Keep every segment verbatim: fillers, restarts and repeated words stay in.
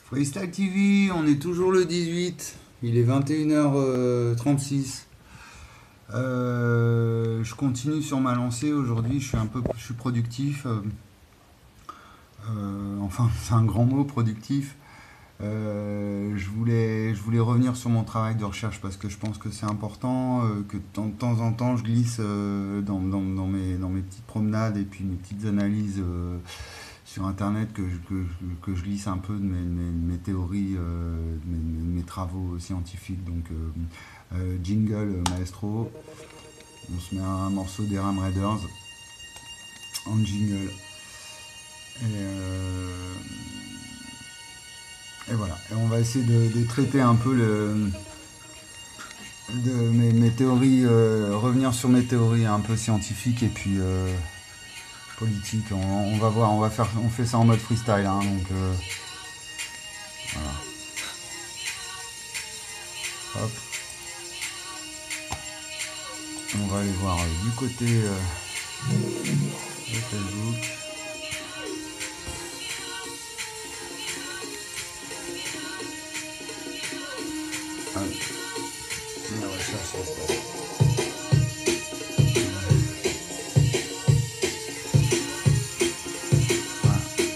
Freestyle T V, on est toujours le dix-huit, il est vingt et une heures trente-six. Euh, je continue sur ma lancée aujourd'hui, je suis un peu je suis productif. Euh, euh, enfin, c'est un grand mot, productif. Euh, je voulais, je voulais revenir sur mon travail de recherche parce que je pense que c'est important, euh, que de temps, de temps en temps je glisse euh, dans, dans- dans mes, dans mes petites promenades et puis mes petites analyses euh, sur internet, que je, que, je- que je glisse un peu de mes, mes- mes théories, euh, de mes, mes- mes travaux scientifiques. Donc, euh, euh, jingle euh, maestro, on se met un morceau des Ram Raiders en jingle. Et, euh, et voilà. Et on va essayer de, de traiter un peu le, de mes, mes théories, euh, revenir sur mes théories un peu scientifiques et puis euh, politiques. On, on va voir, on va faire, on fait ça en mode freestyle, hein, donc euh, voilà. Hop, on va aller voir euh, du côté euh, de Facebook. Ah, la recherche, ça se passe. Voilà.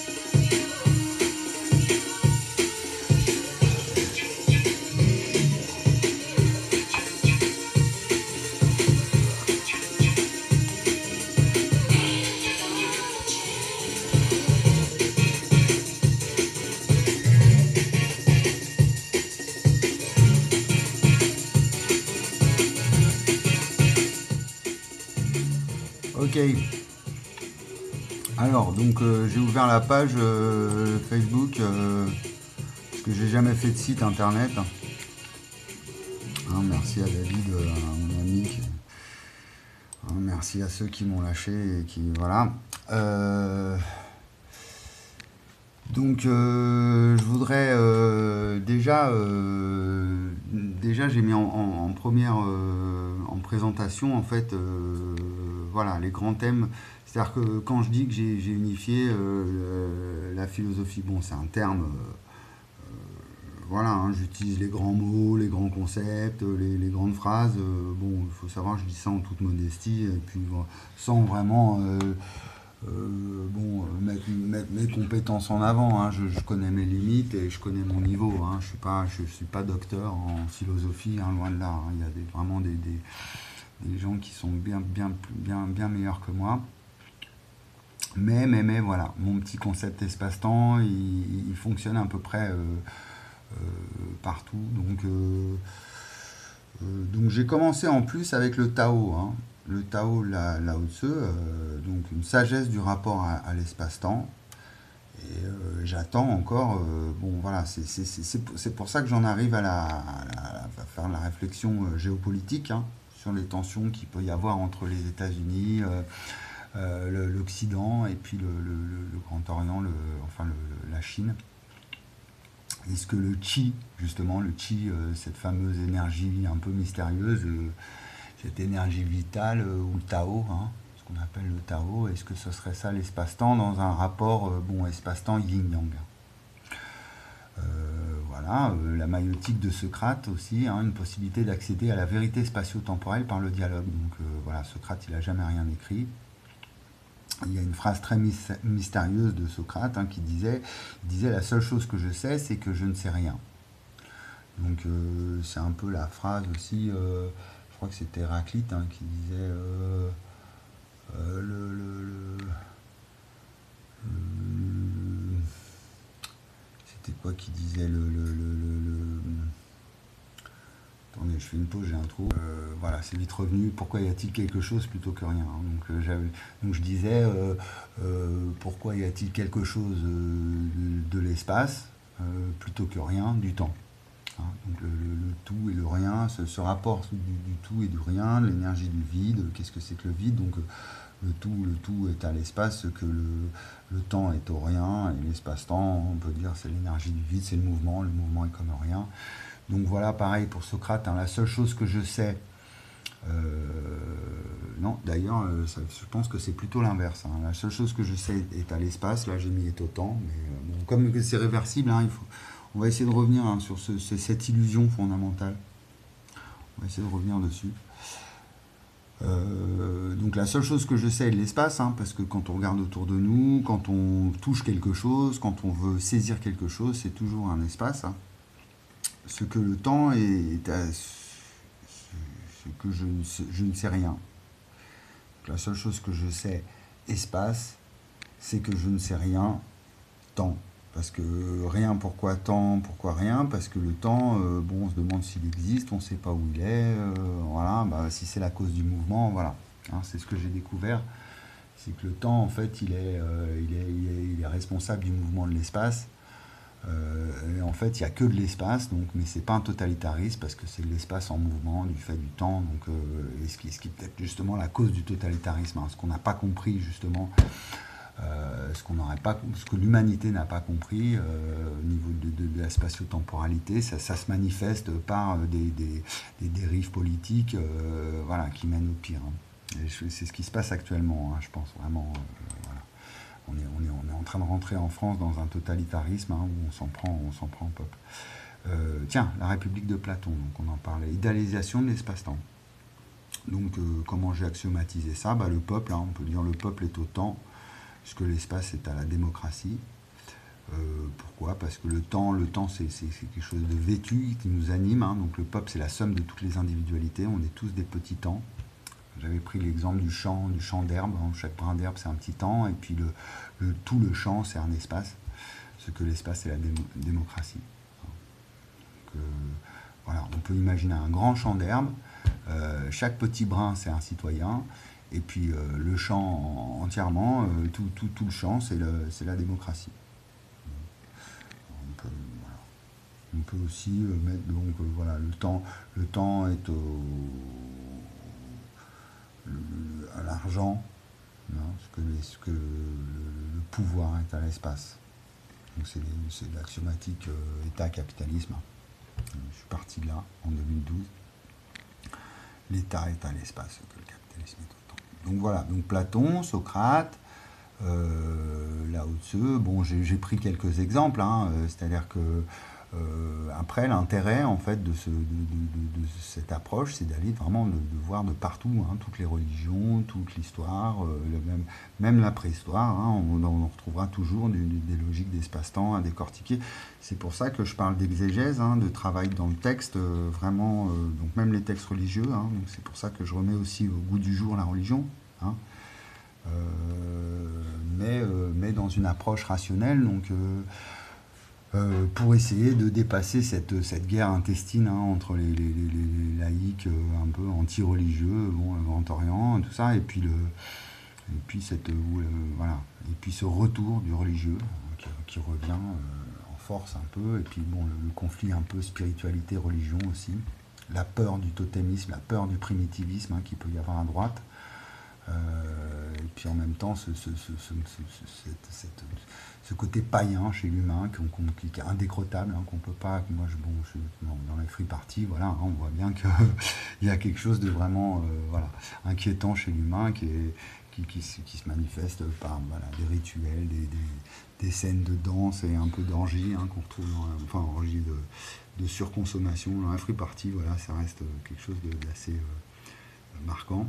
Ok. Alors, donc euh, j'ai ouvert la page euh, Facebook euh, parce que j'ai jamais fait de site internet. Hein, merci à David, euh, à mon ami. qui- hein, merci à ceux qui m'ont lâché et qui voilà. Euh, donc, euh, je voudrais euh, déjà, euh, déjà j'ai mis en, en- en première, euh, en présentation en fait, euh, voilà les grands thèmes. C'est-à-dire que quand je dis que j'ai j'ai unifié euh, la philosophie, bon c'est un terme. Euh, voilà, hein, j'utilise les grands mots, les grands concepts, les, les grandes phrases. Euh, bon, il faut savoir, je dis ça en toute modestie, et puis bon, sans vraiment euh, euh, bon, mettre, mettre mes compétences en avant. Hein. Je, je connais mes limites et je connais mon niveau. Hein. Je ne suis, pas- je suis pas docteur en philosophie, hein, loin de là. Hein. Il y a des, vraiment des, des, des gens qui sont bien, bien, bien, bien meilleurs que moi. Mais, mais, mais voilà, mon petit concept espace-temps, il, il fonctionne à peu près euh, euh, partout. Donc, euh, euh, donc j'ai commencé en plus avec le Tao. Hein. Le Tao la, Lao Tse, euh, donc une sagesse du rapport à, à l'espace-temps. Et euh, j'attends encore. Euh, bon, voilà, c'est c'est- c'est- c'est pour c'est pour ça que j'en arrive à, la, à la- à faire la réflexion euh, géopolitique, hein, sur les tensions qu'il peut y avoir entre les États-Unis, euh, euh, le- l'Occident et puis le, le- le- le Grand Orient, le, enfin le- le- la Chine. Est-ce que le chi, justement, le chi, euh, cette fameuse énergie un peu mystérieuse, euh, cette énergie vitale, euh, ou le Tao, hein, ce qu'on appelle le Tao, est-ce que ce serait ça l'espace-temps dans un rapport, euh, bon, espace-temps yin-yang? Euh, Voilà, euh, la maïotique de Socrate aussi, hein, une possibilité d'accéder à la vérité spatio-temporelle par le dialogue. Donc euh, voilà, Socrate, il n'a jamais rien écrit. Il y a une phrase très mystérieuse de Socrate, hein, qui disait, il disait la seule chose que je sais, c'est que je ne sais rien. Donc euh, c'est un peu la phrase aussi, euh, je crois que c'était Héraclite, hein, qui disait euh, euh, le, le- le- le- c'était quoi qui disait le, le- le- le- le- attendez, je fais une pause, j'ai un trou. Euh, voilà, c'est vite revenu. Pourquoi y a-t-il quelque chose plutôt que rien, hein. Donc, euh, j'avais- donc je disais, euh, euh, pourquoi y a-t-il quelque chose euh, de, de l'espace euh, plutôt que rien du temps, hein. Donc le, le- le tout et le rien, ce, ce rapport du, du tout et du rien, l'énergie du vide, qu'est-ce que c'est que le vide? Donc euh, le tout, le tout est à l'espace, ce que le, le temps est au rien, et l'espace-temps, on peut dire, c'est l'énergie du vide, c'est le mouvement, le mouvement est comme rien. Donc voilà, pareil pour Socrate, hein, la seule chose que je sais, euh, non, d'ailleurs, euh, ça- je pense que c'est plutôt l'inverse, hein. La seule chose que je sais est à l'espace, là j'ai mis est au temps, mais euh, bon, comme c'est réversible, hein, il faut, On va essayer de revenir hein, sur ce, cette illusion fondamentale. On va essayer de revenir dessus. Euh, donc la seule chose que je sais est de l'espace, hein, parce que quand on regarde autour de nous, quand on touche quelque chose, quand on veut saisir quelque chose, c'est toujours un espace. Hein. Ce que le temps est, est à, ce que je ne sais, je ne sais rien. Donc, la seule chose que je sais, espace, c'est que je ne sais rien, temps. Parce que rien, pourquoi temps, pourquoi rien? Parce que le temps, euh, bon, on se demande s'il existe, on ne sait pas où il est, euh, voilà, bah, si c'est la cause du mouvement, voilà. Hein, c'est ce que j'ai découvert, c'est que le temps, en fait, il est, euh, il est, il est, il est responsable du mouvement de l'espace. Euh, et en fait, il n'y a que de l'espace, donc, mais c'est pas un totalitarisme parce que c'est de l'espace en mouvement du fait du temps, donc, euh, et ce qui, ce qui est peut-être justement la cause du totalitarisme, hein, ce qu'on n'a pas compris justement. Euh, ce qu'on n'aurait pas, ce que l'humanité n'a pas compris euh, au niveau de, de, de la spatio-temporalité, ça, ça se manifeste par des, des, des dérives politiques, euh, voilà, qui mènent au pire. Hein. C'est ce qui se passe actuellement, hein, je pense vraiment. Euh, voilà. on, est, on, est, on est en train de rentrer en France dans un totalitarisme hein, où on s'en prend, on s'en prend au peuple. Euh, tiens, la République de Platon, donc on en parlait, idéalisation de l'espace-temps. Donc, euh, comment j'ai axiomatisé ça? Bah, le peuple, hein, on peut dire le peuple est au temps. Puisque l'espace est à la démocratie. Euh, pourquoi? Parce que le temps, le temps c'est, c'est, c'est quelque chose de vêtu qui nous anime. Hein. Donc le peuple, c'est la somme de toutes les individualités. On est tous des petits temps. J'avais pris l'exemple du champ, du champ d'herbe. Hein. Chaque brin d'herbe, c'est un petit temps. Et puis le, le, tout le champ, c'est un espace. Ce que l'espace, c'est la dé- démocratie. Donc, euh, voilà, on peut imaginer un grand champ d'herbe. Euh, chaque petit brin, c'est un citoyen. Et puis euh, le champ entièrement, euh, tout, tout, tout le champ, c'est, le, c'est la démocratie. On peut, voilà. On peut aussi euh, mettre donc euh, voilà le temps, le temps est au, le, à l'argent, hein, ce que, les, ce que le, le, pouvoir est à l'espace. Donc c'est, les, c'est l'axiomatique euh, État capitalisme. Je suis parti de là en deux mille douze. L'État est à l'espace, que le capitalisme est au temps. Donc voilà, donc Platon, Socrate, euh, Lao Tzu, bon j'ai, j'ai pris quelques exemples, hein, euh, c'est-à-dire que euh, après l'intérêt en fait de, ce, de, de, de, de cette approche, c'est d'aller vraiment de, de voir de partout, hein, toutes les religions, toute l'histoire, euh, le même, même la préhistoire, hein, on, on retrouvera toujours des, des logiques d'espace-temps à décortiquer. C'est pour ça que je parle d'exégèse, hein, de travail dans le texte, euh, vraiment, euh, donc même les textes religieux, hein, donc c'est pour ça que je remets aussi au goût du jour la religion, hein, euh, mais, euh, mais dans une approche rationnelle, donc euh, euh, pour essayer de dépasser cette, cette guerre intestine hein, entre les, les, les, les laïcs euh, un peu anti-religieux, bon, le Grand Orient, tout ça, et puis le et puis cette euh, voilà, et puis ce retour du religieux euh, qui, qui revient euh, en force un peu, et puis bon le, le conflit un peu spiritualité religion aussi, la peur du totémisme, la peur du primitivisme hein, qu'il peut y avoir à droite. Euh, et puis en même temps ce, ce, ce, ce, cette, cette, ce côté païen chez l'humain qu'on, qu'on, qui est indécrottable, hein, qu'on peut pas. Moi, je, bon, je suis dans, dans les free parties, voilà, hein, on voit bien qu'il y a quelque chose de vraiment, euh, voilà, inquiétant chez l'humain qui est qui, qui, qui se manifeste par voilà, des rituels, des, des, des scènes de danse et un peu d'orgie hein, qu'on retrouve dans, enfin orgie de, de surconsommation dans la free party, voilà, ça reste quelque chose de, d'assez euh, marquant.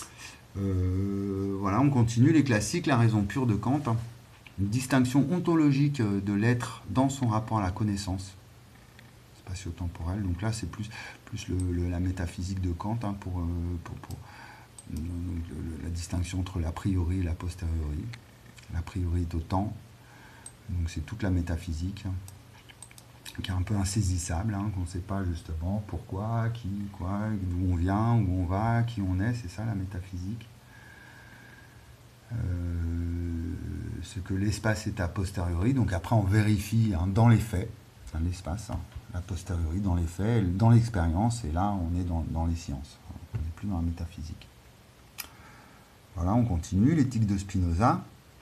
Euh, voilà, on continue les classiques, la raison pure de Kant, hein. Une distinction ontologique de l'être dans son rapport à la connaissance spatio-temporelle. Donc là, c'est plus, plus le, le, la métaphysique de Kant hein, pour, pour, pour donc, le, la distinction entre l'a priori et l'a posteriori. L'a priori est au temps, donc c'est toute la métaphysique hein, qui est un peu insaisissable, hein, qu'on ne sait pas justement pourquoi, qui, quoi, d'où on vient, où on va, qui on est, c'est ça la métaphysique. Euh, ce que l'espace est a posteriori, donc après on vérifie hein, dans les faits, hein, l'espace, hein, a posteriori dans les faits, dans l'expérience, et là on est dans, dans les sciences, on n'est plus dans la métaphysique. Voilà, on continue, l'éthique de Spinoza.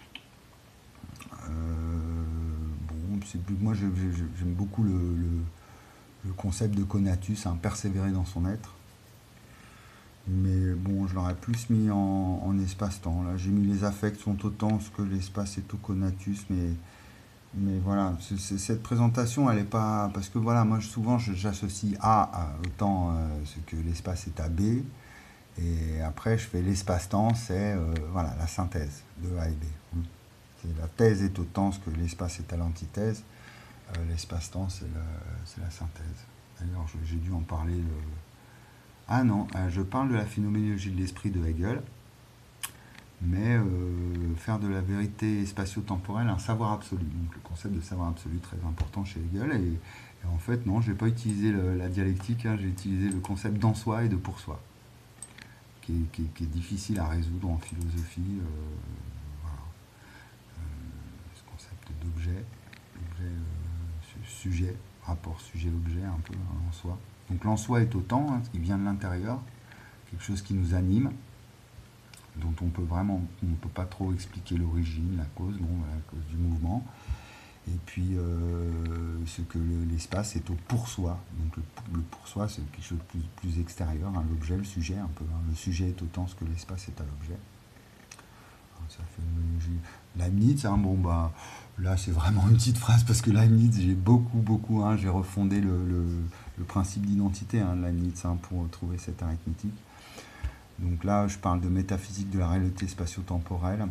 Euh, bon, c'est plus, moi j'aime, j'aime beaucoup le, le, le concept de conatus, hein, persévérer dans son être. Mais bon, je l'aurais plus mis en, en espace-temps. Là, j'ai mis les affects sont au temps, ce que l'espace est au conatus, mais Mais voilà, c'est- c'est- cette présentation, elle est pas... Parce que voilà, moi, souvent, je- j'associe A à autant euh, ce que l'espace est à B. Et après, je fais l'espace-temps, c'est euh, voilà, la synthèse de A et B. C'est la thèse est autant ce que l'espace est à l'antithèse. Euh, l'espace-temps, c'est le- c'est la synthèse. D'ailleurs, je- j'ai dû en parler. Le... Ah non, euh, je parle de la phénoménologie de l'esprit de Hegel, mais euh, faire de la vérité spatio-temporelle un savoir absolu. Donc le concept de savoir absolu très important chez Hegel. Et, et en fait, non, je n'ai pas utilisé le- la dialectique, hein, j'ai utilisé le concept d'en soi et de pour soi, qui est, qui est- qui est difficile à résoudre en philosophie. euh, voilà. Euh, Ce concept d'objet, objet, euh, sujet, rapport sujet-objet un peu hein, en soi. Donc l'en soi est autant, hein, ce qui vient de l'intérieur, quelque chose qui nous anime, dont on peut vraiment, on ne peut pas trop expliquer l'origine, la cause, bon, voilà, la cause du mouvement. Et puis euh, ce que le- l'espace est au pour soi. Donc le, le pour soi, c'est quelque chose de plus, plus extérieur, hein, l'objet, le sujet un peu. Hein. Le sujet est autant ce que l'espace est à l'objet. Ça fait une Leibniz, hein, bon bah là c'est vraiment une petite phrase parce que Leibniz, j'ai beaucoup, beaucoup, hein, j'ai refondé le, le, le principe d'identité hein, de Leibniz hein, pour trouver cette arithmétique. Donc là, je parle de métaphysique de la réalité spatio-temporelle.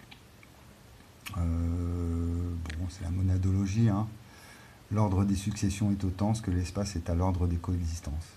Euh, bon, c'est la monadologie. Hein. L'ordre des successions est autant ce que l'espace est à l'ordre des coexistences.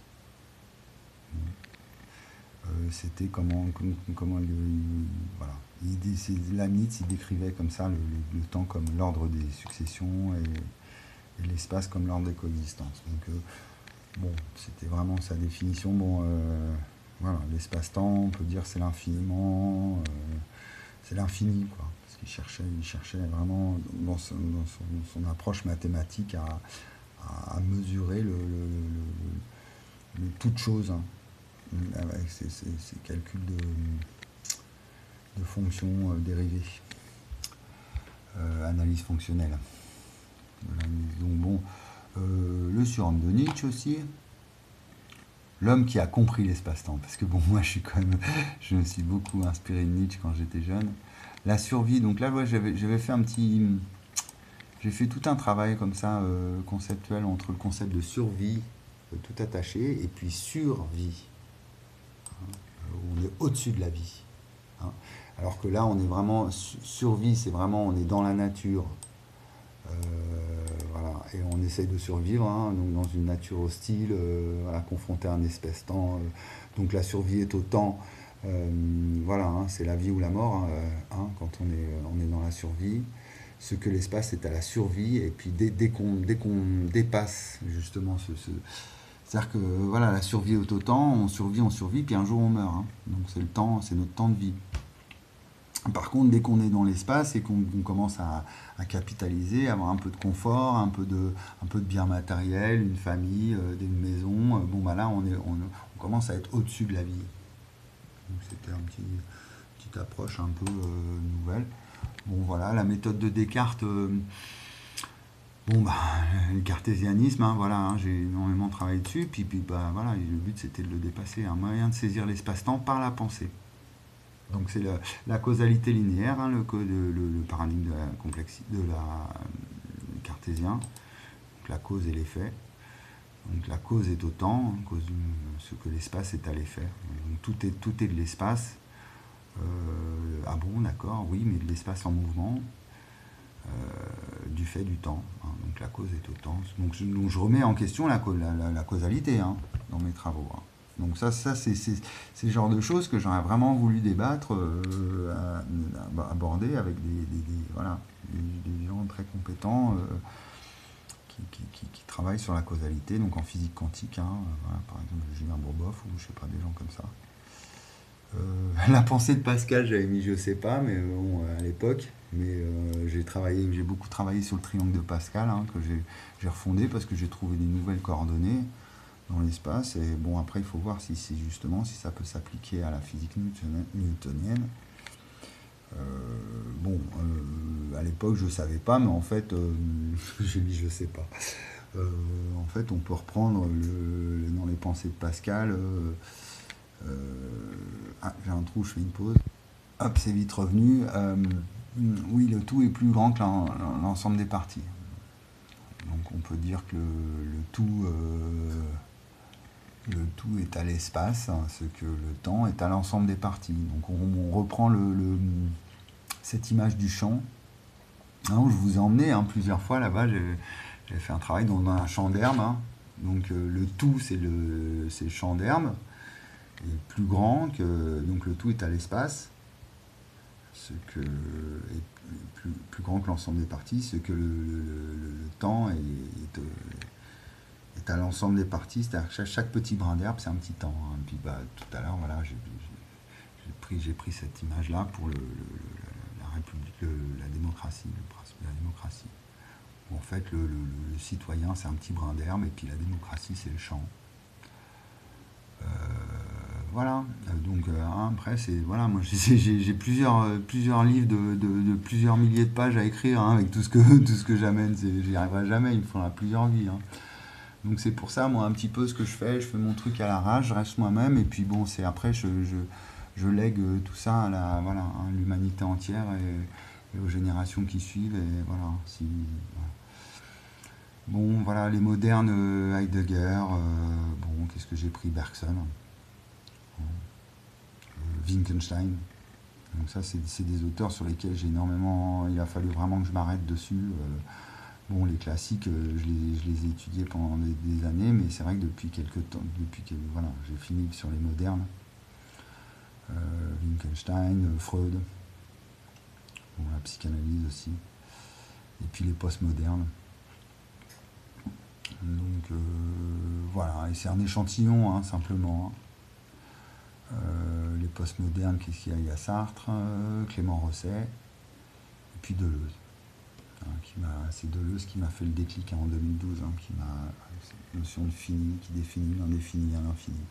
Euh, C'était comment, comment, comment il, il- voilà. Il, Leibniz, il décrivait comme ça le, le, le temps comme l'ordre des successions et, et l'espace comme l'ordre des coexistences. Donc, euh, bon, c'était vraiment sa définition. Bon, euh, voilà, l'espace-temps, on peut dire c'est l'infiniment, euh, c'est l'infini, quoi. Parce qu'il cherchait, il cherchait vraiment dans son, dans son, son approche mathématique à, à, à mesurer le, le, le, le, le toute chose, hein, avec ces, ces, ces calculs de, de fonctions euh, dérivées, euh, analyse fonctionnelle. Donc bon, euh, le surhomme de Nietzsche aussi, l'homme qui a compris l'espace-temps. Parce que bon, moi, je suis quand même, je me suis beaucoup inspiré de Nietzsche quand j'étais jeune. La survie, donc là, ouais, j'avais, j'avais fait un petit, j'ai fait tout un travail comme ça euh, conceptuel entre le concept de survie, euh, tout attaché, et puis survie. Hein, on est au-dessus de la vie. Hein. Alors que là, on est vraiment survie, c'est vraiment on est dans la nature. Euh, voilà, et on essaye de survivre hein, donc dans une nature hostile, euh, voilà, confronté à un espèce-temps. Euh, donc la survie est autant, euh, voilà, hein, c'est la vie ou la mort hein, hein, quand on est, on est dans la survie. Ce que l'espace est à la survie, et puis dès, dès qu'on dès qu'on dépasse justement ce, ce c'est-à-dire que voilà, la survie est autant, on survit, on survit, puis un jour on meurt. Hein. Donc c'est le temps, c'est notre temps de vie. Par contre, dès qu'on est dans l'espace et qu'on on commence à, à capitaliser, à avoir un peu de confort, un peu de, un peu de bien matériel, une famille, euh, une maison, euh, bon bah là on, est, on, on commence à être au-dessus de la vie. Donc c'était une petit, petite approche un peu euh, nouvelle. Bon voilà, la méthode de Descartes, euh, bon bah le cartésianisme, hein, voilà, hein, j'ai énormément travaillé dessus, puis, puis bah voilà, le but c'était de le dépasser, un moyen de saisir l'espace-temps par la pensée. Donc c'est la, la causalité linéaire, hein, le, le, le, paradigme de la complexité, de la euh, cartésien, donc la cause et l'effet. Donc la cause est au temps, hein, cause du, ce que l'espace est à l'effet. Donc tout est, tout est de l'espace. Euh, ah bon, d'accord, oui, mais de l'espace en mouvement, euh, du fait du temps. Hein, donc la cause est au temps. Donc je, donc je remets en question la, la, la, la causalité hein, dans mes travaux. Hein. Donc ça, ça c'est, c'est, c'est le genre de choses que j'aurais vraiment voulu débattre, euh, à, à aborder avec des, des, des voilà, des, des, gens très compétents euh, qui, qui, qui, qui, travaillent sur la causalité, donc en physique quantique, hein, voilà, par exemple Julien Bourboff ou je sais pas, des gens comme ça. Euh, la pensée de Pascal, j'avais mis je sais pas, mais bon, à l'époque. Mais euh, j'ai travaillé, j'ai beaucoup travaillé sur le triangle de Pascal, hein, que j'ai, j'ai refondé parce que j'ai trouvé des nouvelles coordonnées dans l'espace. Et bon, après, il faut voir si c'est justement si ça peut s'appliquer à la physique newtonienne. Euh, bon, euh, à l'époque, je savais pas, mais en fait, euh, j'ai mis je sais pas. Euh, en fait, on peut reprendre le, le, dans les pensées de Pascal. Euh, euh, ah, j'ai un trou, je fais une pause. Hop, c'est vite revenu. Euh, Oui, le tout est plus grand que l'ensemble des parties. Donc on peut dire que le, le tout, euh, le tout est à l'espace, hein, ce que le temps est à l'ensemble des parties. Donc on, on reprend le, le, cette image du champ. Hein, je vous ai emmené hein, plusieurs fois là-bas, j'ai fait un travail dans un champ d'herbe. Hein. Donc euh, le tout, c'est le, le champ d'herbe, est plus grand que. Donc le tout est à l'espace, ce que est plus, plus grand que l'ensemble des parties, ce que le, le, le, le temps est, est, est à l'ensemble des parties, c'est-à-dire que chaque, chaque petit brin d'herbe, c'est un petit temps. Hein. Puis bah, tout à l'heure, voilà, j'ai pris, j'ai pris cette image-là pour le, le, la République, le, la démocratie, le principe de la démocratie. Où en fait, le, le, le citoyen, c'est un petit brin d'herbe, et puis la démocratie, c'est le champ. Euh, voilà. Donc euh, après, c'est voilà, moi j'ai plusieurs, euh, plusieurs livres de, de, de plusieurs milliers de pages à écrire hein, avec tout ce que tout ce que j'amène. J'y arriverai jamais. Il me faudra plusieurs vies. Hein. Donc c'est pour ça, moi, un petit peu ce que je fais. Je fais mon truc à l'arrache, je reste moi-même, et puis bon, c'est après je, je, je lègue tout ça à la voilà, hein, l'humanité entière et, et aux générations qui suivent. Et voilà. Si, voilà. Bon, voilà, les modernes, euh, Heidegger, euh, bon, qu'est-ce que j'ai pris, Bergson, euh, Wittgenstein. Donc ça, c'est des auteurs sur lesquels j'ai énormément, il a fallu vraiment que je m'arrête dessus. Euh, bon, les classiques, euh, je, les, je les ai étudiés pendant des, des années, mais c'est vrai que depuis quelques temps, depuis que, voilà, j'ai fini sur les modernes. Euh, Wittgenstein, Freud, bon, la psychanalyse aussi, et puis les postmodernes. Donc euh, voilà, et c'est un échantillon hein, simplement. Euh, les postmodernes, qu'est-ce qu'il y a? Il y a Sartre, euh, Clément Rosset, et puis Deleuze. Hein, c'est Deleuze qui m'a fait le déclic hein, en deux mille douze, hein, qui m'a cette notion de fini, qui définit l'indéfini à l'infini.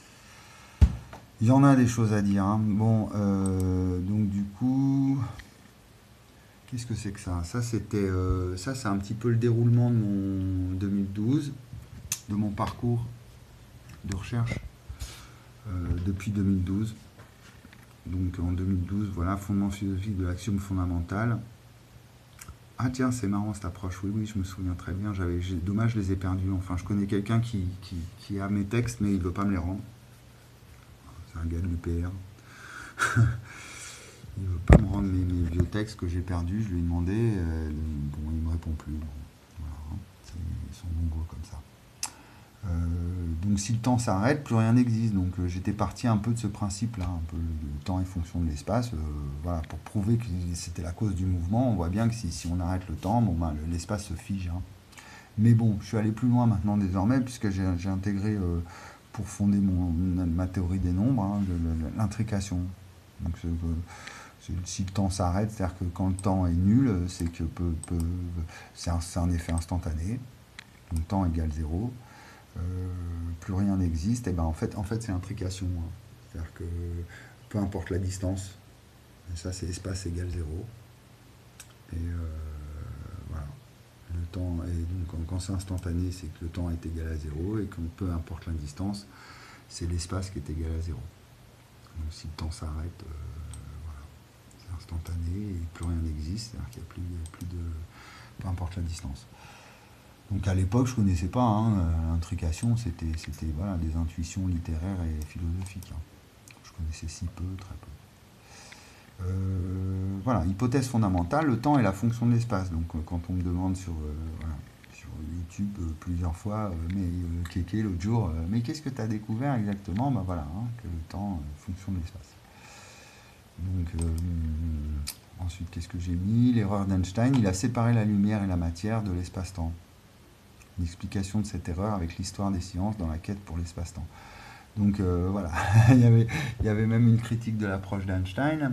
Il y en a des choses à dire. Hein. Bon, euh, donc du coup, qu'est-ce que c'est que ça? Ça, c'était, euh, ça, c'est un petit peu le déroulement de mon deux mille douze, de mon parcours de recherche euh, depuis deux mille douze. Donc en deux mille douze, voilà, fondement philosophique de l'axiome fondamental. Ah tiens, c'est marrant cette approche. Oui, oui, je me souviens très bien. J'avais, dommage, je les ai perdus. Enfin, je connais quelqu'un qui, qui, qui a mes textes, mais il ne veut pas me les rendre. C'est un gars de l'U P R. Il ne veut pas me rendre mes, mes vieux textes que j'ai perdus. Je lui ai demandé. Euh, bon, il ne me répond plus. Bon, voilà, ils sont nombreux comme ça. Euh, donc si le temps s'arrête, plus rien n'existe. Donc euh, j'étais parti un peu de ce principe-là, un peu le temps est fonction de l'espace, euh, voilà, pour prouver que c'était la cause du mouvement. On voit bien que si, si on arrête le temps, bon, ben, l'espace se fige. Hein. Mais bon, je suis allé plus loin maintenant désormais, puisque j'ai intégré, euh, pour fonder mon, ma théorie des nombres, hein, l'intrication. Donc euh, si le temps s'arrête, c'est-à-dire que quand le temps est nul, c'est que peu, peu, c'est un, un effet instantané. Donc temps égale zéro. Euh, plus rien n'existe, et ben en fait, en fait c'est l'intrication. Hein. C'est-à-dire que peu importe la distance, et ça c'est espace égale zéro. Et euh, voilà. Le temps est donc quand, quand c'est instantané, c'est que le temps est égal à zéro, et quand peu importe la distance, c'est l'espace qui est égal à zéro. Donc si le temps s'arrête, euh, voilà, c'est instantané et plus rien n'existe, c'est-à-dire qu'il n'y a plus, plus de. Peu importe la distance. Donc à l'époque, je ne connaissais pas hein, l'intrication, c'était voilà, des intuitions littéraires et philosophiques. Hein. Je connaissais si peu, très peu. Euh, voilà, hypothèse fondamentale, le temps est la fonction de l'espace. Donc quand on me demande sur, euh, voilà, sur YouTube euh, plusieurs fois, euh, mais euh, Kéké l'autre jour, euh, mais qu'est-ce que tu as découvert exactement? Ben voilà, hein, que le temps est fonction de l'espace. Donc euh, ensuite, qu'est-ce que j'ai mis? L'erreur d'Einstein, il a séparé la lumière et la matière de l'espace-temps. Une explication de cette erreur avec l'histoire des sciences dans la quête pour l'espace-temps. Donc euh, voilà, il, y avait, il y avait même une critique de l'approche d'Einstein,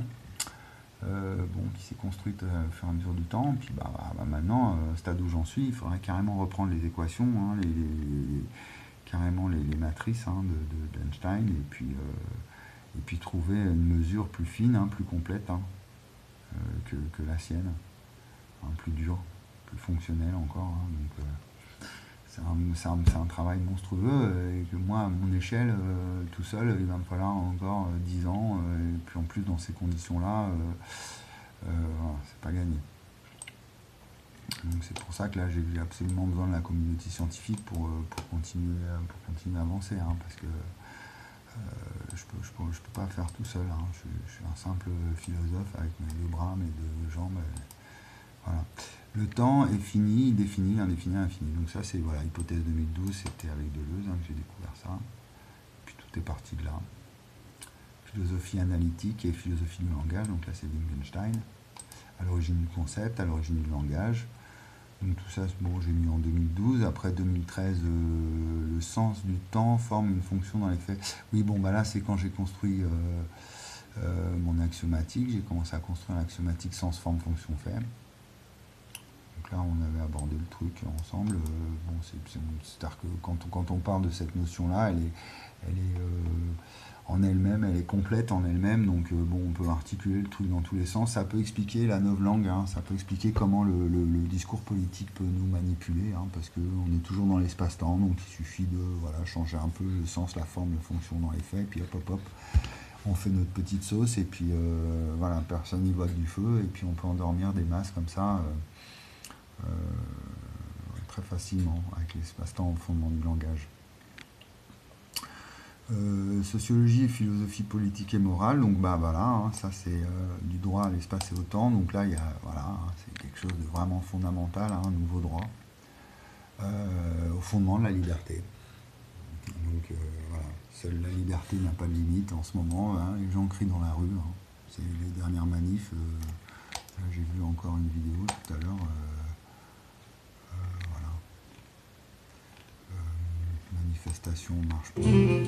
euh, bon, qui s'est construite euh, au fur et à mesure du temps. Puis bah, bah, bah maintenant, euh, stade où j'en suis, il faudrait carrément reprendre les équations, hein, les, les, les, carrément les, les matrices hein, d'Einstein, de, de, et, puis, euh, et puis trouver une mesure plus fine, hein, plus complète hein, euh, que, que la sienne, hein, plus dure, plus fonctionnelle encore. Hein, donc, euh, c'est un, un, un travail monstrueux et que moi, à mon échelle, euh, tout seul, il va me falloir encore euh, dix ans. Euh, et puis en plus, dans ces conditions-là, euh, euh, voilà, c'est pas gagné. Donc c'est pour ça que là j'ai absolument besoin de la communauté scientifique pour, pour, continuer, pour continuer à avancer, hein, parce que euh, je peux, je, peux, je peux pas faire tout seul, hein. je, je suis un simple philosophe avec mes deux bras, mes deux jambes, et, voilà. Le temps est fini, défini, indéfini, infini. Donc ça c'est, voilà, hypothèse deux mille douze, c'était avec Deleuze hein, que j'ai découvert ça, puis tout est parti de là. Philosophie analytique et philosophie du langage, donc là c'est Wittgenstein, à l'origine du concept, à l'origine du langage. Donc tout ça, bon, j'ai mis en deux mille douze. Après deux mille treize, euh, le sens du temps forme une fonction dans les faits. Oui, bon, bah là, c'est quand j'ai construit euh, euh, mon axiomatique. J'ai commencé à construire l'axiomatique sens, forme, fonction, fait. Donc là, on avait abordé le truc ensemble. Euh, bon, c'est-à-dire que quand on, quand on parle de cette notion-là, elle est, elle est euh, en elle-même, elle est complète en elle-même, donc euh, bon, on peut articuler le truc dans tous les sens, ça peut expliquer la novlangue, hein, ça peut expliquer comment le, le, le discours politique peut nous manipuler, hein, parce qu'on est toujours dans l'espace-temps, donc il suffit de voilà, changer un peu le sens, la forme, la fonction dans les faits, puis hop hop hop, on fait notre petite sauce, et puis euh, voilà, personne n'y voit du feu, et puis on peut endormir des masses comme ça, euh, euh, très facilement, avec l'espace-temps au fondement du langage. Euh, sociologie et philosophie politique et morale, donc bah voilà, hein, ça c'est euh, du droit à l'espace et au temps, donc là il y a, voilà, hein, c'est quelque chose de vraiment fondamental, hein, un nouveau droit, euh, au fondement de la liberté. Donc euh, voilà, seule la liberté n'a pas de limite en ce moment, hein, les gens crient dans la rue, hein, c'est les dernières manifs, euh, là j'ai vu encore une vidéo tout à l'heure, euh, euh, voilà, euh, manifestation, marche pour...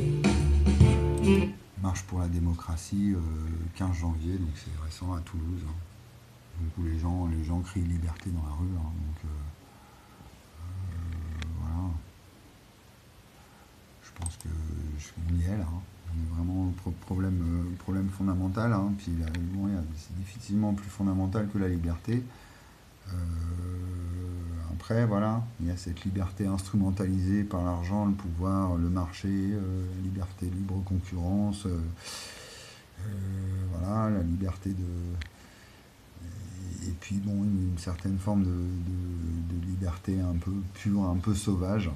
Marche pour la démocratie, euh, le quinze janvier, donc c'est récent à Toulouse, hein, donc où les gens, les gens crient liberté dans la rue, hein, donc euh, euh, voilà. Je pense que on y est là, hein. On est vraiment pro problème, euh, problème fondamental, hein, puis là, bon, c'est difficilement plus fondamental que la liberté. Euh, après, voilà, il y a cette liberté instrumentalisée par l'argent, le pouvoir, le marché, euh, la liberté libre concurrence, euh, euh, voilà, la liberté de... Et, et puis, bon, une, une certaine forme de, de, de liberté un peu pure, un peu sauvage.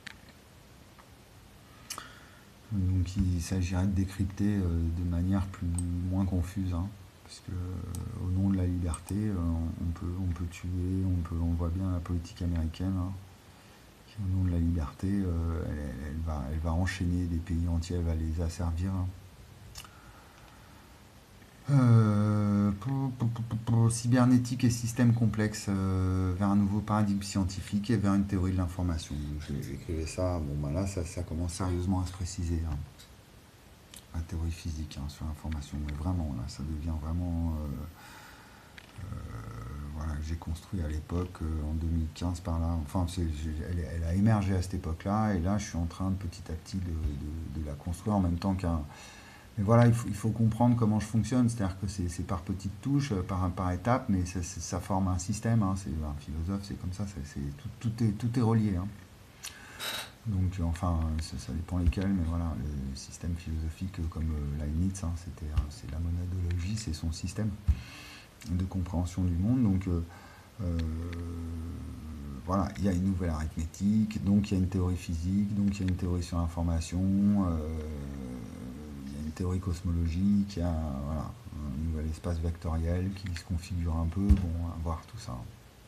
Donc, il s'agirait de décrypter euh, de manière plus, moins confuse, hein. Parce que euh, au nom de la liberté, euh, on, peut, on peut tuer, on, peut, on voit bien la politique américaine, hein, qui au nom de la liberté, euh, elle, elle, va, elle va enchaîner des pays entiers, elle va les asservir. Hein. Euh, pour, pour, pour, pour, cybernétique et système complexe euh, vers un nouveau paradigme scientifique et vers une théorie de l'information. J'écrivais ça, bon ben là ça, ça commence sérieusement à se préciser. Hein. La théorie physique hein, sur l'information, mais vraiment là ça devient vraiment euh, euh, voilà, que j'ai construit à l'époque euh, en deux mille quinze par là, enfin elle, elle a émergé à cette époque là et là je suis en train de petit à petit de, de, de la construire en même temps qu'un mais voilà, il faut, il faut comprendre comment je fonctionne, c'est-à-dire que c'est par petites touches, par, par étapes, mais ça, ça forme un système, hein, c'est un philosophe, c'est comme ça, c'est tout, tout, est, tout est relié. Hein. Donc, enfin, ça, ça dépend lesquels, mais voilà, le système philosophique comme euh, Leibniz, hein, c'était, c'est la monadologie, c'est son système de compréhension du monde. Donc, euh, euh, voilà, il y a une nouvelle arithmétique, donc il y a une théorie physique, donc il y a une théorie sur l'information, euh, il y a une théorie cosmologique, il y a voilà, un nouvel espace vectoriel qui se configure un peu, bon, à voir tout ça.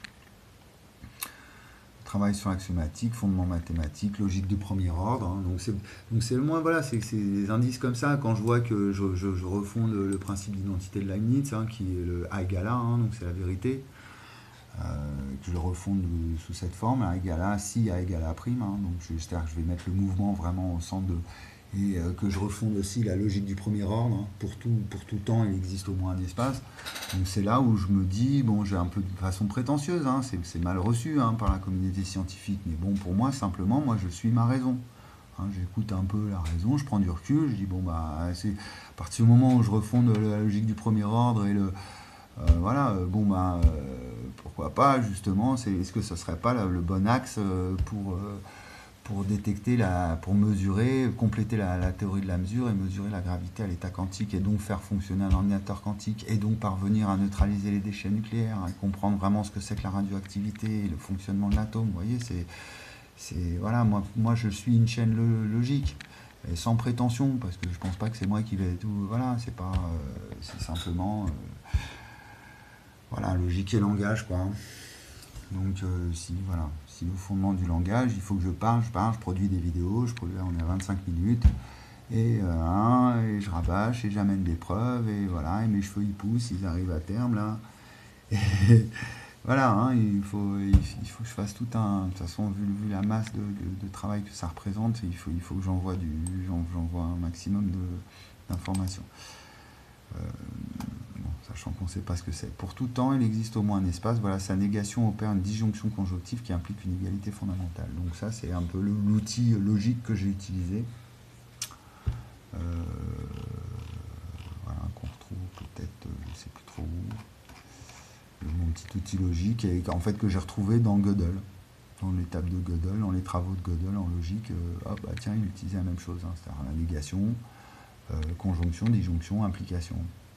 Travail sur l'axiomatique, fondement mathématique, logique de premier ordre. Hein, donc c'est le moins, voilà, c'est des indices comme ça. Quand je vois que je, je, je refonde le, le principe d'identité de Leibniz, hein, qui est le A égale A, hein, donc c'est la vérité, euh, que je le refonde sous cette forme, A égale A, si A égale A prime. Hein, donc j'espère que je vais mettre le mouvement vraiment au centre de... Et euh, que je refonde aussi la logique du premier ordre. Hein, pour, tout, pour tout temps, il existe au moins un espace. Donc c'est là où je me dis, bon, j'ai un peu de façon prétentieuse, hein, c'est mal reçu hein, par la communauté scientifique, mais bon, pour moi, simplement, moi, je suis ma raison. Hein, j'écoute un peu la raison, je prends du recul, je dis, bon, bah, c'est à partir du moment où je refonde la logique du premier ordre et le... Euh, voilà, euh, bon, bah, euh, pourquoi pas, justement, est-ce que ce serait pas là, le bon axe euh, pour... Euh, pour détecter, la, pour mesurer, compléter la, la théorie de la mesure et mesurer la gravité à l'état quantique et donc faire fonctionner un ordinateur quantique et donc parvenir à neutraliser les déchets nucléaires et comprendre vraiment ce que c'est que la radioactivité et le fonctionnement de l'atome. Vous voyez, c'est, c'est voilà, moi, moi je suis une chaîne logique. Et sans prétention, parce que je pense pas que c'est moi qui vais tout. Voilà, c'est pas. Euh, c'est simplement. Euh, voilà, logique et langage, quoi. Donc, euh, si, voilà. Si au fondement du langage, il faut que je parle, je parle, je produis des vidéos, je produis, là, on est à vingt-cinq minutes, et, euh, hein, et je rabâche, et j'amène des preuves, et voilà, et mes cheveux ils poussent, ils arrivent à terme, là. Et, voilà, hein, il, faut, il, il faut que je fasse tout un. De toute façon, vu, vu la masse de, de, de travail que ça représente, il faut, il faut que j'envoie du, j'envoie un maximum de, d'informations. Euh, bon, sachant qu'on ne sait pas ce que c'est. Pour tout temps, il existe au moins un espace. Voilà, sa négation opère une disjonction conjonctive qui implique une égalité fondamentale. Donc ça, c'est un peu l'outil logique que j'ai utilisé. Euh, voilà, qu'on retrouve peut-être, je ne sais plus trop où. Mon petit outil logique, et en fait que j'ai retrouvé dans Gödel, dans l'étape de Gödel, dans les travaux de Gödel en logique. Euh, hop, bah tiens, il utilisait la même chose, hein, c'est-à-dire la négation, euh, conjonction, disjonction, implication,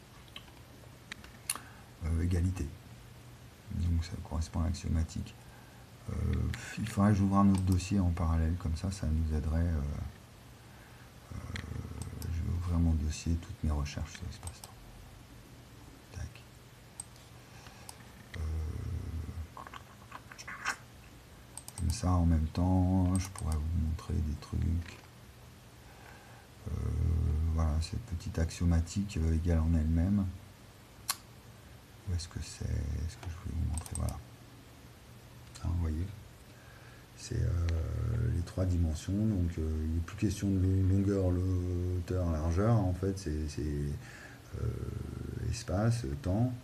euh, égalité. Donc ça correspond à l'axiomatique. Euh, il faudrait que j'ouvre un autre dossier en parallèle, comme ça, ça nous aiderait. Euh, euh, je vais ouvrir mon dossier, toutes mes recherches sur l'espace-temps. Comme ça, en même temps, je pourrais vous montrer des trucs. Euh, voilà, cette petite axiomatique euh, égale en elle-même. Où est-ce que c'est? Est-ce que je voulais vous montrer? Voilà. Hein, vous voyez, c'est euh, les trois dimensions. Donc, euh, il n'est plus question de longueur, hauteur, largeur. En fait, c'est euh, espace, temps.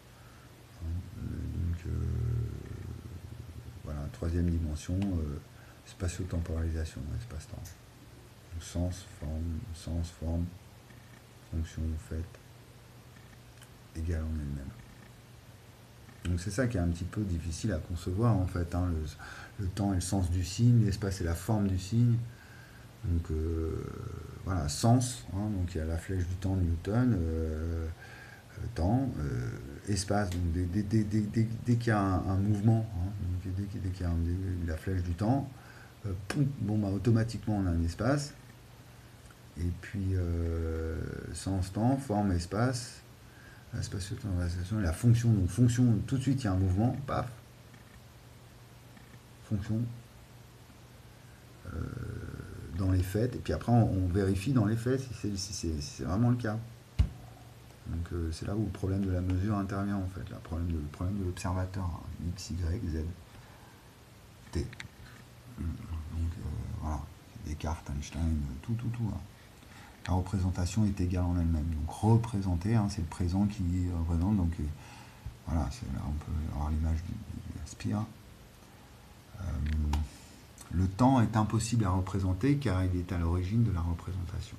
Donc, euh, voilà, troisième dimension, euh, spatio-temporalisation, espace-temps. Sens, forme, sens, forme, fonction, fait, égale en elle-même. Donc c'est ça qui est un petit peu difficile à concevoir en fait, hein, le, le temps est le sens du signe, l'espace est la forme du signe. Donc euh, voilà, sens, hein, donc il y a la flèche du temps Newton, euh, temps, euh, espace, donc dès, dès, dès, dès, dès, dès qu'il y a un, un mouvement, hein, donc dès, dès qu'il y a un, la flèche du temps, euh, poum, bon, bah, automatiquement on a un espace. Et puis, euh, sens, temps, forme, espace, la spatio-temporalisation, la fonction. Donc, fonction, tout de suite, il y a un mouvement, paf. Fonction. Euh, dans les faits. Et puis après, on, on vérifie dans les faits si c'est si si si vraiment le cas. Donc, euh, c'est là où le problème de la mesure intervient, en fait. Le problème de, le problème de l'observateur. Hein, X, Y, Z, T. Donc, euh, voilà. Descartes, Einstein, tout, tout, tout. Hein. La représentation est égale en elle-même. Donc représenter, hein, c'est le présent qui représente. Donc euh, voilà, là on peut avoir l'image du, du spire. Euh, le temps est impossible à représenter car il est à l'origine de la représentation.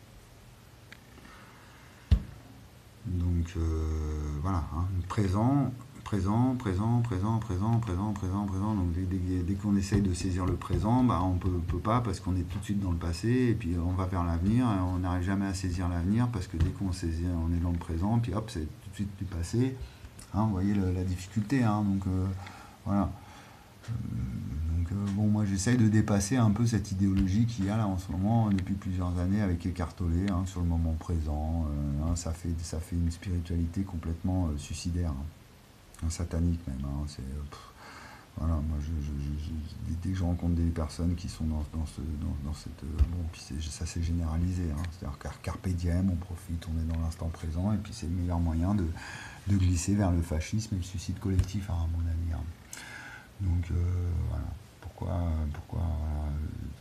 Donc euh, voilà, hein, présent, présent, présent, présent, présent, présent, présent, présent. Donc dès, dès, dès qu'on essaye de saisir le présent, bah, on peut, peut pas parce qu'on est tout de suite dans le passé et puis on va vers l'avenir et on n'arrive jamais à saisir l'avenir parce que dès qu'on saisit, on est dans le présent, puis hop, c'est tout de suite du passé. Hein, vous voyez le, la difficulté. Hein, donc euh, voilà. Euh, donc euh, bon, moi j'essaye de dépasser un peu cette idéologie qu'il y a là en ce moment depuis plusieurs années avec Eckhart Tolle, hein, sur le moment présent. Euh, hein, ça fait ça fait une spiritualité complètement euh, suicidaire. Hein. Un satanique même, hein, c'est pff, voilà, moi je, je, je, je, dès que je rencontre des personnes qui sont dans, dans, ce, dans, dans cette bon, puis ça s'est généralisé, hein, c'est-à-dire qu'à carpe diem, on profite, on est dans l'instant présent et puis c'est le meilleur moyen de, de glisser vers le fascisme et le suicide collectif, hein, à mon avis. Hein. Donc euh, voilà, pourquoi, pourquoi voilà,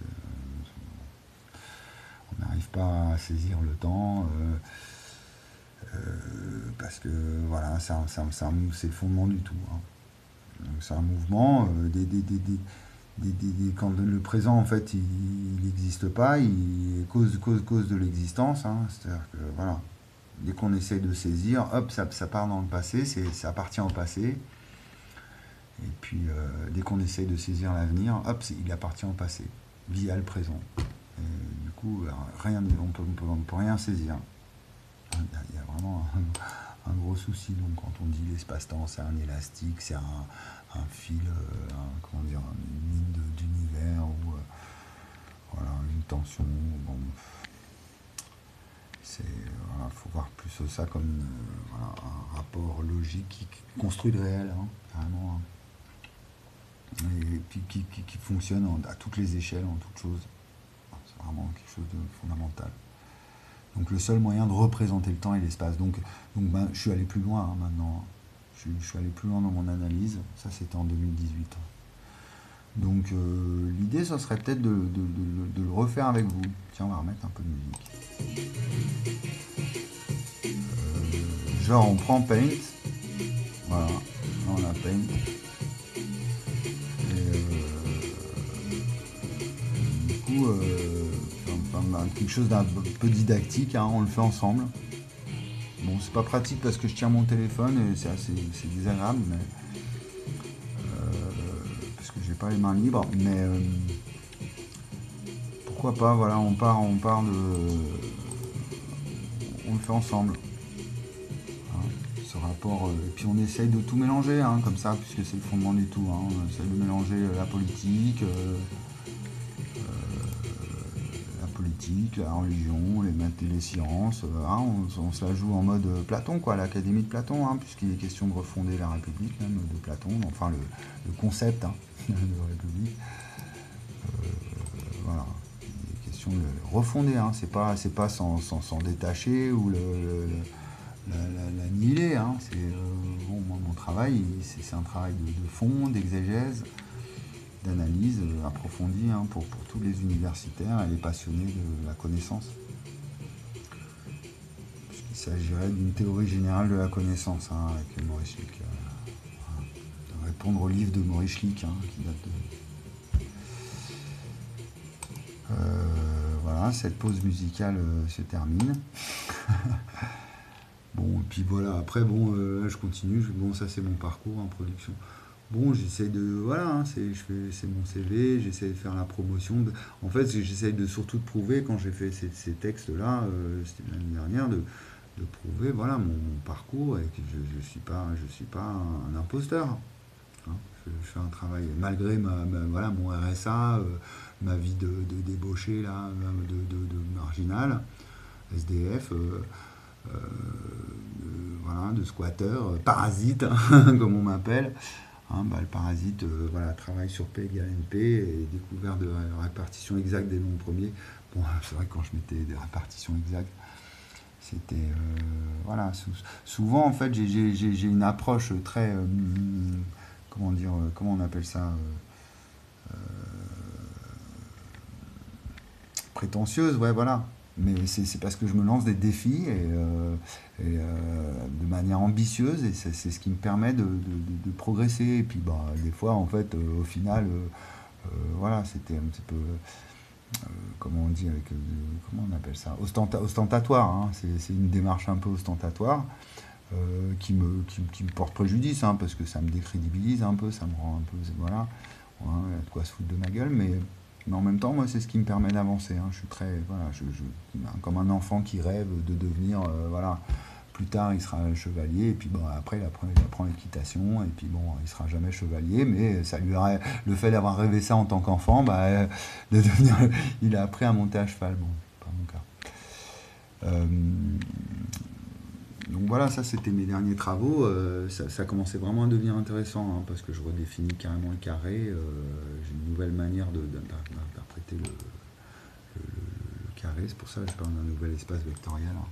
euh, on n'arrive pas à saisir le temps. Euh, Euh, parce que voilà, c'est le fondement du tout. Hein. C'est un mouvement, euh, des, des, des, des, des, des, des, quand le présent en fait il n'existe pas, il cause, cause, cause de l'existence. Hein. C'est-à-dire que voilà, dès qu'on essaye de saisir, hop, ça, ça part dans le passé, ça appartient au passé. Et puis euh, dès qu'on essaye de saisir l'avenir, hop, il appartient au passé. via le présent. Et du coup, rien, on peut, on peut rien saisir. Il y a, il y a vraiment un, un gros souci. Donc, quand on dit l'espace-temps, c'est un élastique, c'est un, un fil, un, comment dire, une ligne d'univers ou euh, voilà, une tension. Bon, c'est voilà, faut voir plus ça comme une, voilà, un rapport logique qui, qui construit le réel, hein, carrément. Hein. Et puis qui, qui, qui fonctionne en, à toutes les échelles, en toutes choses. C'est vraiment quelque chose de fondamental. Donc le seul moyen de représenter le temps et l'espace. Donc, donc ben, je suis allé plus loin hein, maintenant. Je, je suis allé plus loin dans mon analyse. Ça, c'était en deux mille dix-huit. Donc euh, l'idée, ça serait peut-être de, de, de, de le refaire avec vous. Tiens, on va remettre un peu de musique. Euh, genre, on prend Paint. Voilà. Là, on a Paint. Et euh, du coup, euh, quelque chose d'un peu didactique, hein, on le fait ensemble. Bon, c'est pas pratique parce que je tiens mon téléphone et c'est assez c'est désagréable, mais euh, parce que j'ai pas les mains libres, mais euh, pourquoi pas, voilà, on part, on part de, on le fait ensemble, hein, ce rapport, euh, et puis on essaye de tout mélanger, hein, comme ça, puisque c'est le fondement du tout, hein, on essaye de mélanger la politique, euh, politique, la religion, les maths et les sciences, hein, on, on se la joue en mode Platon, quoi, l'Académie de Platon, hein, puisqu'il est question de refonder la République, même de Platon, enfin le, le concept hein, de République. Euh, voilà, il est question de le refonder, hein, c'est pas, c'est pas s'en, s'en, s'en détacher ou le, le, la, la, la nihiler. Hein, c'est, euh, bon, moi, mon travail, c'est, c'est un travail de, de fond, d'exégèse, d'analyse approfondie hein, pour, pour tous les universitaires et les passionnés de la connaissance. Il s'agirait d'une théorie générale de la connaissance hein, avec Maurice Schlick. Euh, de répondre au livre de Maurice Schlick hein, qui date de... Euh, voilà, cette pause musicale euh, se termine. Bon, et puis voilà, après, bon, euh, là je continue. Je, bon, ça c'est mon parcours en production. Bon, j'essaie de, voilà, hein, c'est, je fais, c'est mon C V, j'essaie de faire la promotion. De, en fait, j'essaie de surtout de prouver, quand j'ai fait ces, ces textes-là, euh, c'était l'année dernière, de, de prouver, voilà, mon, mon parcours et que je ne suis pas, je suis pas un, un imposteur. Hein. Je, je fais un travail, malgré ma, ma, voilà, mon R S A, euh, ma vie de, de débauché, là, de, de, de marginal, S D F, euh, euh, de, voilà, de squatteur, euh, parasite, comme on m'appelle. Hein, bah, le parasite euh, voilà, travaille sur P égale N P et découvert de la répartition exacte des nombres premiers. Bon, c'est vrai que quand je mettais des répartitions exactes, c'était... Euh, voilà, sou- souvent, en fait, j'ai, j'ai, j'ai j'ai une approche très... euh, comment dire, euh, comment on appelle ça euh, prétentieuse, ouais, voilà. Mais c'est, c'est parce que je me lance des défis et, euh, et, euh, de manière ambitieuse et c'est, c'est ce qui me permet de, de- de- de progresser. Et puis, bah, des fois, en fait, euh, au final, euh, euh, voilà, c'était un petit peu, euh, comment on dit, avec, euh, comment on appelle ça, Ostenta- ostentatoire. Hein. C'est, c'est une démarche un peu ostentatoire euh, qui me, qui, qui me porte préjudice, hein, parce que ça me décrédibilise un peu, ça me rend un peu, voilà, ouais, il y a de quoi se foutre de ma gueule, mais mais en même temps, moi, c'est ce qui me permet d'avancer. Hein. Je suis très, voilà, je, je- comme un enfant qui rêve de devenir, euh, voilà, plus tard, il sera chevalier, et puis bon, après, il apprend, il apprend l'équitation, et puis bon, il sera jamais chevalier, mais ça lui a, le fait d'avoir rêvé ça en tant qu'enfant, bah, euh, de devenir, il a appris à monter à cheval. Bon, pas mon cas. Euh, donc voilà, ça c'était mes derniers travaux. Euh, ça, ça commençait vraiment à devenir intéressant hein, parce que je redéfinis carrément le carré. Euh, j'ai une nouvelle manière de, de- d'interpréter le, le- le carré. C'est pour ça que je parle d'un nouvel espace vectoriel hein.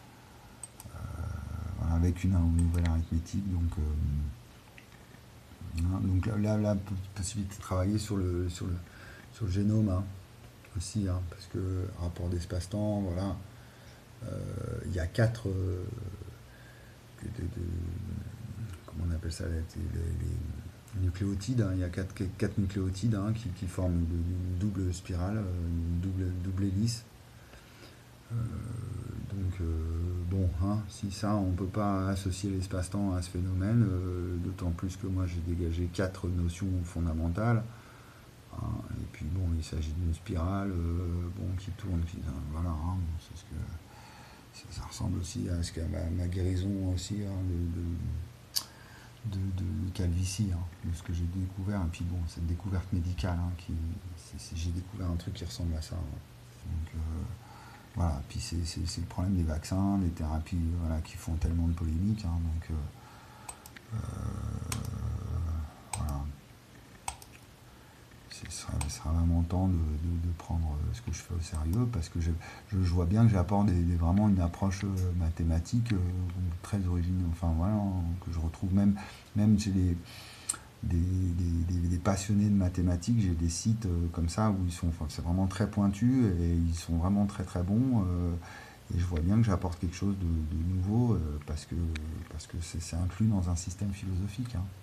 Voilà, avec une, une nouvelle arithmétique. Donc, euh, hein, donc là, là, la possibilité de travailler sur le, sur le, sur le génome hein, aussi, hein, parce que rapport d'espace-temps, voilà. Euh, Il y a quatre. Euh, de, de- comment on appelle ça, les, les- les nucléotides, hein. Il y a quatre, quatre nucléotides hein, qui, qui forment une, une double spirale, euh, une double, double hélice. Euh, donc euh, bon, hein, si ça, on ne peut pas associer l'espace-temps à ce phénomène, euh, d'autant plus que moi j'ai dégagé quatre notions fondamentales. Hein. Et puis bon, il s'agit d'une spirale euh, bon, qui tourne, qui, voilà, hein, c'est ce que, ça, ça ressemble aussi à ce qu'à ma, ma guérison aussi hein, de, de, de, de calvitie, hein, de ce que j'ai découvert, et puis bon, cette découverte médicale, hein, qui, c'est, c'est, j'ai découvert un truc qui ressemble à ça. Hein. Donc, euh, voilà, puis c'est, c'est, c'est le problème des vaccins, des thérapies voilà, qui font tellement de polémiques, hein, donc euh, euh, voilà. Ce sera, sera vraiment temps de, de, de prendre ce que je fais au sérieux parce que je, je, je vois bien que j'apporte des, des, vraiment une approche mathématique euh, très originale, enfin voilà, que je retrouve même, même chez les, des, des, des, des passionnés de mathématiques, j'ai des sites euh, comme ça où ils sont, enfin, c'est vraiment très pointu et ils sont vraiment très très bons euh, et je vois bien que j'apporte quelque chose de, de nouveau euh, parce que, parce que c'est, c'est inclus dans un système philosophique. Hein.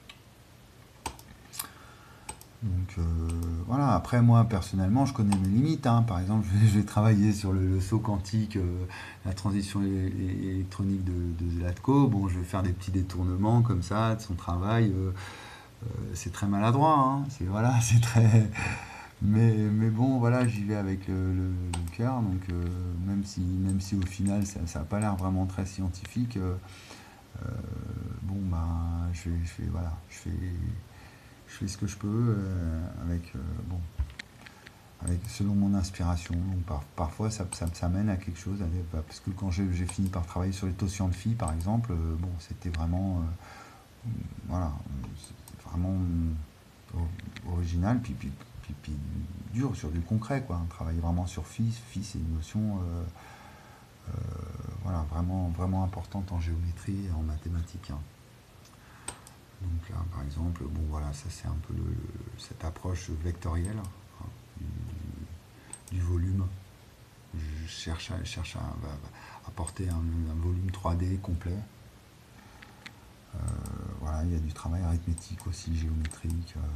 Donc euh, voilà, après moi personnellement je connais mes limites, hein. Par exemple je vais, je vais travailler sur le, le saut quantique, euh, la transition é- é- électronique de, de Zlatko, bon je vais faire des petits détournements comme ça de son travail, euh, euh, c'est très maladroit, hein. C'est, voilà, c'est très... Mais, mais bon voilà, j'y vais avec le, le, le cœur, donc euh, même, si, même si au final ça n'a pas l'air vraiment très scientifique, euh, euh, bon bah je, je fais, voilà, je fais... Je fais ce que je peux euh, avec, euh, bon, avec, selon mon inspiration. Donc, par, parfois, ça, ça, ça mène à quelque chose. À des, parce que quand j'ai, j'ai fini par travailler sur les taussians de phi, par exemple, euh, bon, c'était vraiment, euh, voilà, vraiment euh, original, puis, puis, puis, puis, dur sur du concret, quoi. Travailler vraiment sur phi, phi, c'est une notion, euh, euh, voilà, vraiment, vraiment importante en géométrie et en mathématiques. Hein. Donc là, par exemple, bon voilà, ça c'est un peu le, le, cette approche vectorielle hein, du, du volume. Je cherche à, cherche à, à apporter un, un volume trois D complet. Euh, voilà, il y a du travail arithmétique aussi, géométrique. Euh,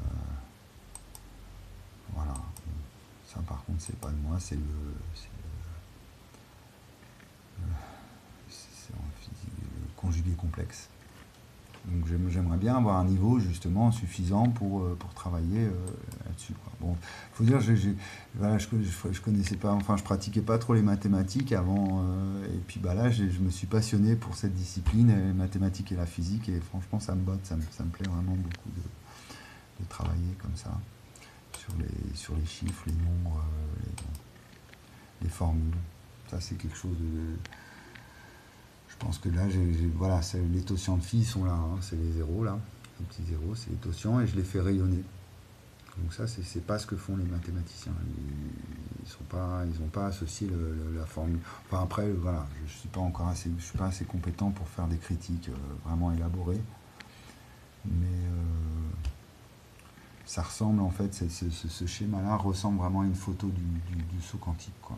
voilà. Ça par contre, c'est pas de moi, c'est le, c'est le, c'est en physique, le conjugué complexe. Donc j'aimerais bien avoir un niveau justement suffisant pour, pour travailler euh, là-dessus. Quoi. Bon, faut dire, j'ai, j'ai, voilà, je, je, je connaissais pas, enfin je pratiquais pas trop les mathématiques avant, euh, et puis bah là je me suis passionné pour cette discipline, les mathématiques et la physique, et franchement ça me botte, ça me, ça me plaît vraiment beaucoup de, de travailler comme ça sur les, sur les chiffres, les nombres, euh, les, les formules. Ça c'est quelque chose de Je pense que là, j'ai, j'ai, voilà, c'est, les taussians de phi sont là, hein, c'est les zéros là, les petits zéros, c'est les taussians et je les fais rayonner. Donc ça, c'est, c'est pas ce que font les mathématiciens. Ils, ils sont pas, ils n'ont pas associé le, le, la formule. Enfin après, voilà, je suis pas encore assez, je suis pas assez compétent pour faire des critiques euh, vraiment élaborées, mais euh, ça ressemble en fait, ce, ce, ce schéma-là ressemble vraiment à une photo du, du, du saut quantique, quoi.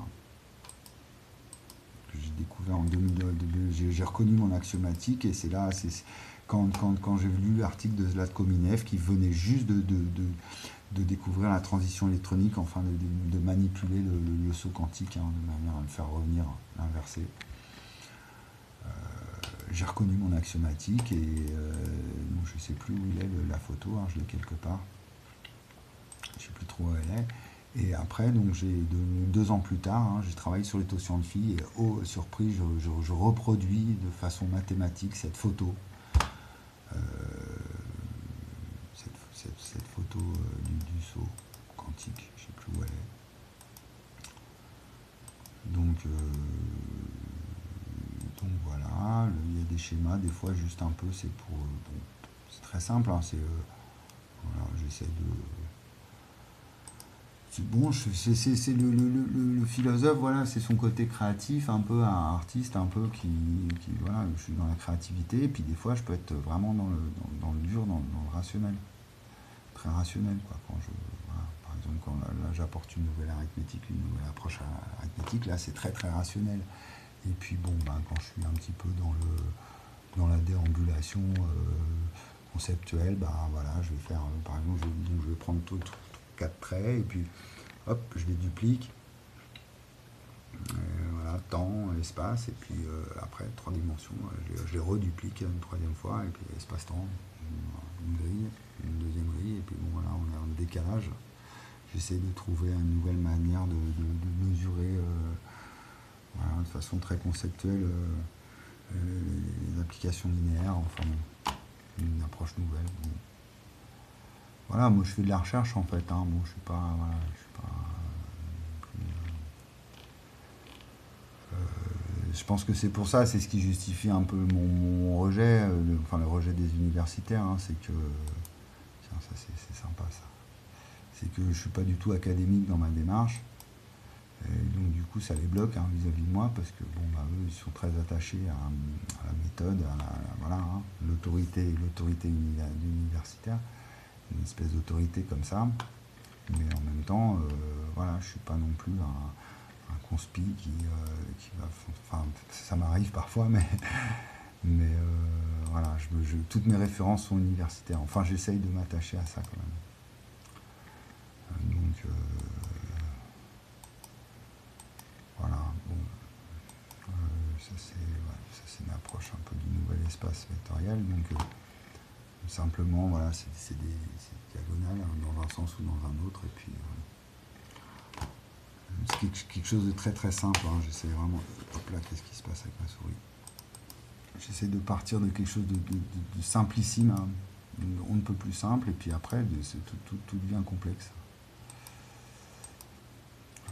J'ai découvert en deux mille deux, j'ai, j'ai reconnu mon axiomatique et c'est là, c'est, quand, quand, quand j'ai lu l'article de Zlatko Minev qui venait juste de, de, de, de découvrir la transition électronique, enfin de, de, de manipuler le, le, le saut quantique hein, de manière à le faire revenir inversé. Euh, j'ai reconnu mon axiomatique et euh, bon, je ne sais plus où il est le, la photo, hein, je l'ai quelque part. Je ne sais plus trop où elle est. Et après, donc j'ai deux, deux ans plus tard, hein, j'ai travaillé sur les taussians de phi et oh, surprise, je, je, je reproduis de façon mathématique cette photo, euh, cette, cette, cette photo euh, du, du saut quantique, je ne sais plus où elle est. Donc, euh, donc voilà, le, il y a des schémas, des fois juste un peu, c'est pour, bon, c'est très simple, hein, c'est, euh, voilà, j'essaie de C'est bon, c'est, c'est, c'est le, le, le, le philosophe, voilà, c'est son côté créatif, un peu un artiste, un peu qui, qui, voilà, je suis dans la créativité, et puis des fois je peux être vraiment dans le, dans, dans le dur, dans, dans le rationnel, très rationnel, quoi. Quand je, voilà, par exemple, quand là, là, j'apporte une nouvelle arithmétique, une nouvelle approche arithmétique, là c'est très très rationnel. Et puis bon, ben, quand je suis un petit peu dans le, dans la déambulation euh, conceptuelle, ben voilà, je vais faire, euh, par exemple, je, donc je vais prendre tout, tout quatre traits et puis hop, je les duplique. Euh, voilà, temps, espace, et puis euh, après, trois dimensions, je les, je les reduplique une troisième fois, et puis espace-temps, une, une grille, une deuxième grille, et puis bon, voilà, on est en décalage. j'essaie de trouver une nouvelle manière de, de, de mesurer euh, voilà, de façon très conceptuelle euh, les applications linéaires, enfin une approche nouvelle. Bon. Voilà, moi je fais de la recherche en fait, hein. Bon, je suis pas, voilà, je suis pas euh, je pense que c'est pour ça, c'est ce qui justifie un peu mon, mon rejet, euh, le, enfin le rejet des universitaires, hein, c'est que, tiens, ça c'est sympa ça, c'est que je suis pas du tout académique dans ma démarche, et donc du coup ça les bloque hein, vis-à-vis de moi, parce que bon, bah, eux ils sont très attachés à, à la méthode, à la, voilà, hein, l'autorité, l'autorité universitaire, une espèce d'autorité comme ça, mais en même temps, euh, voilà, je suis pas non plus un, un conspi qui, euh, qui va, enfin, ça m'arrive parfois, mais, mais euh, voilà, je, je, toutes mes références sont universitaires. Enfin, j'essaye de m'attacher à ça quand même. Donc, euh, voilà, bon, euh, ça c'est ouais, une approche un peu du nouvel espace vectoriel. Donc, euh, simplement, voilà, c'est des diagonales hein, dans un sens ou dans un autre, et puis. Euh, c'est quelque chose de très très simple, hein. J'essaie vraiment, hop là, qu'est-ce qui se passe avec ma souris? J'essaie de partir de quelque chose de, de, de, de simplissime, hein. On ne peut plus simple, et puis après, tout, tout, tout devient complexe. Euh,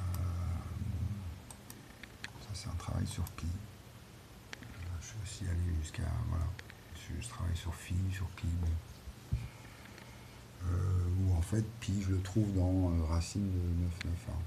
ça c'est un travail sur pi. Je vais aussi aller jusqu'à, voilà, je, je travaille sur phi, sur pi, bon. Euh, où en fait, pi, je le trouve dans euh, racine de neuf virgule neuf. Hein.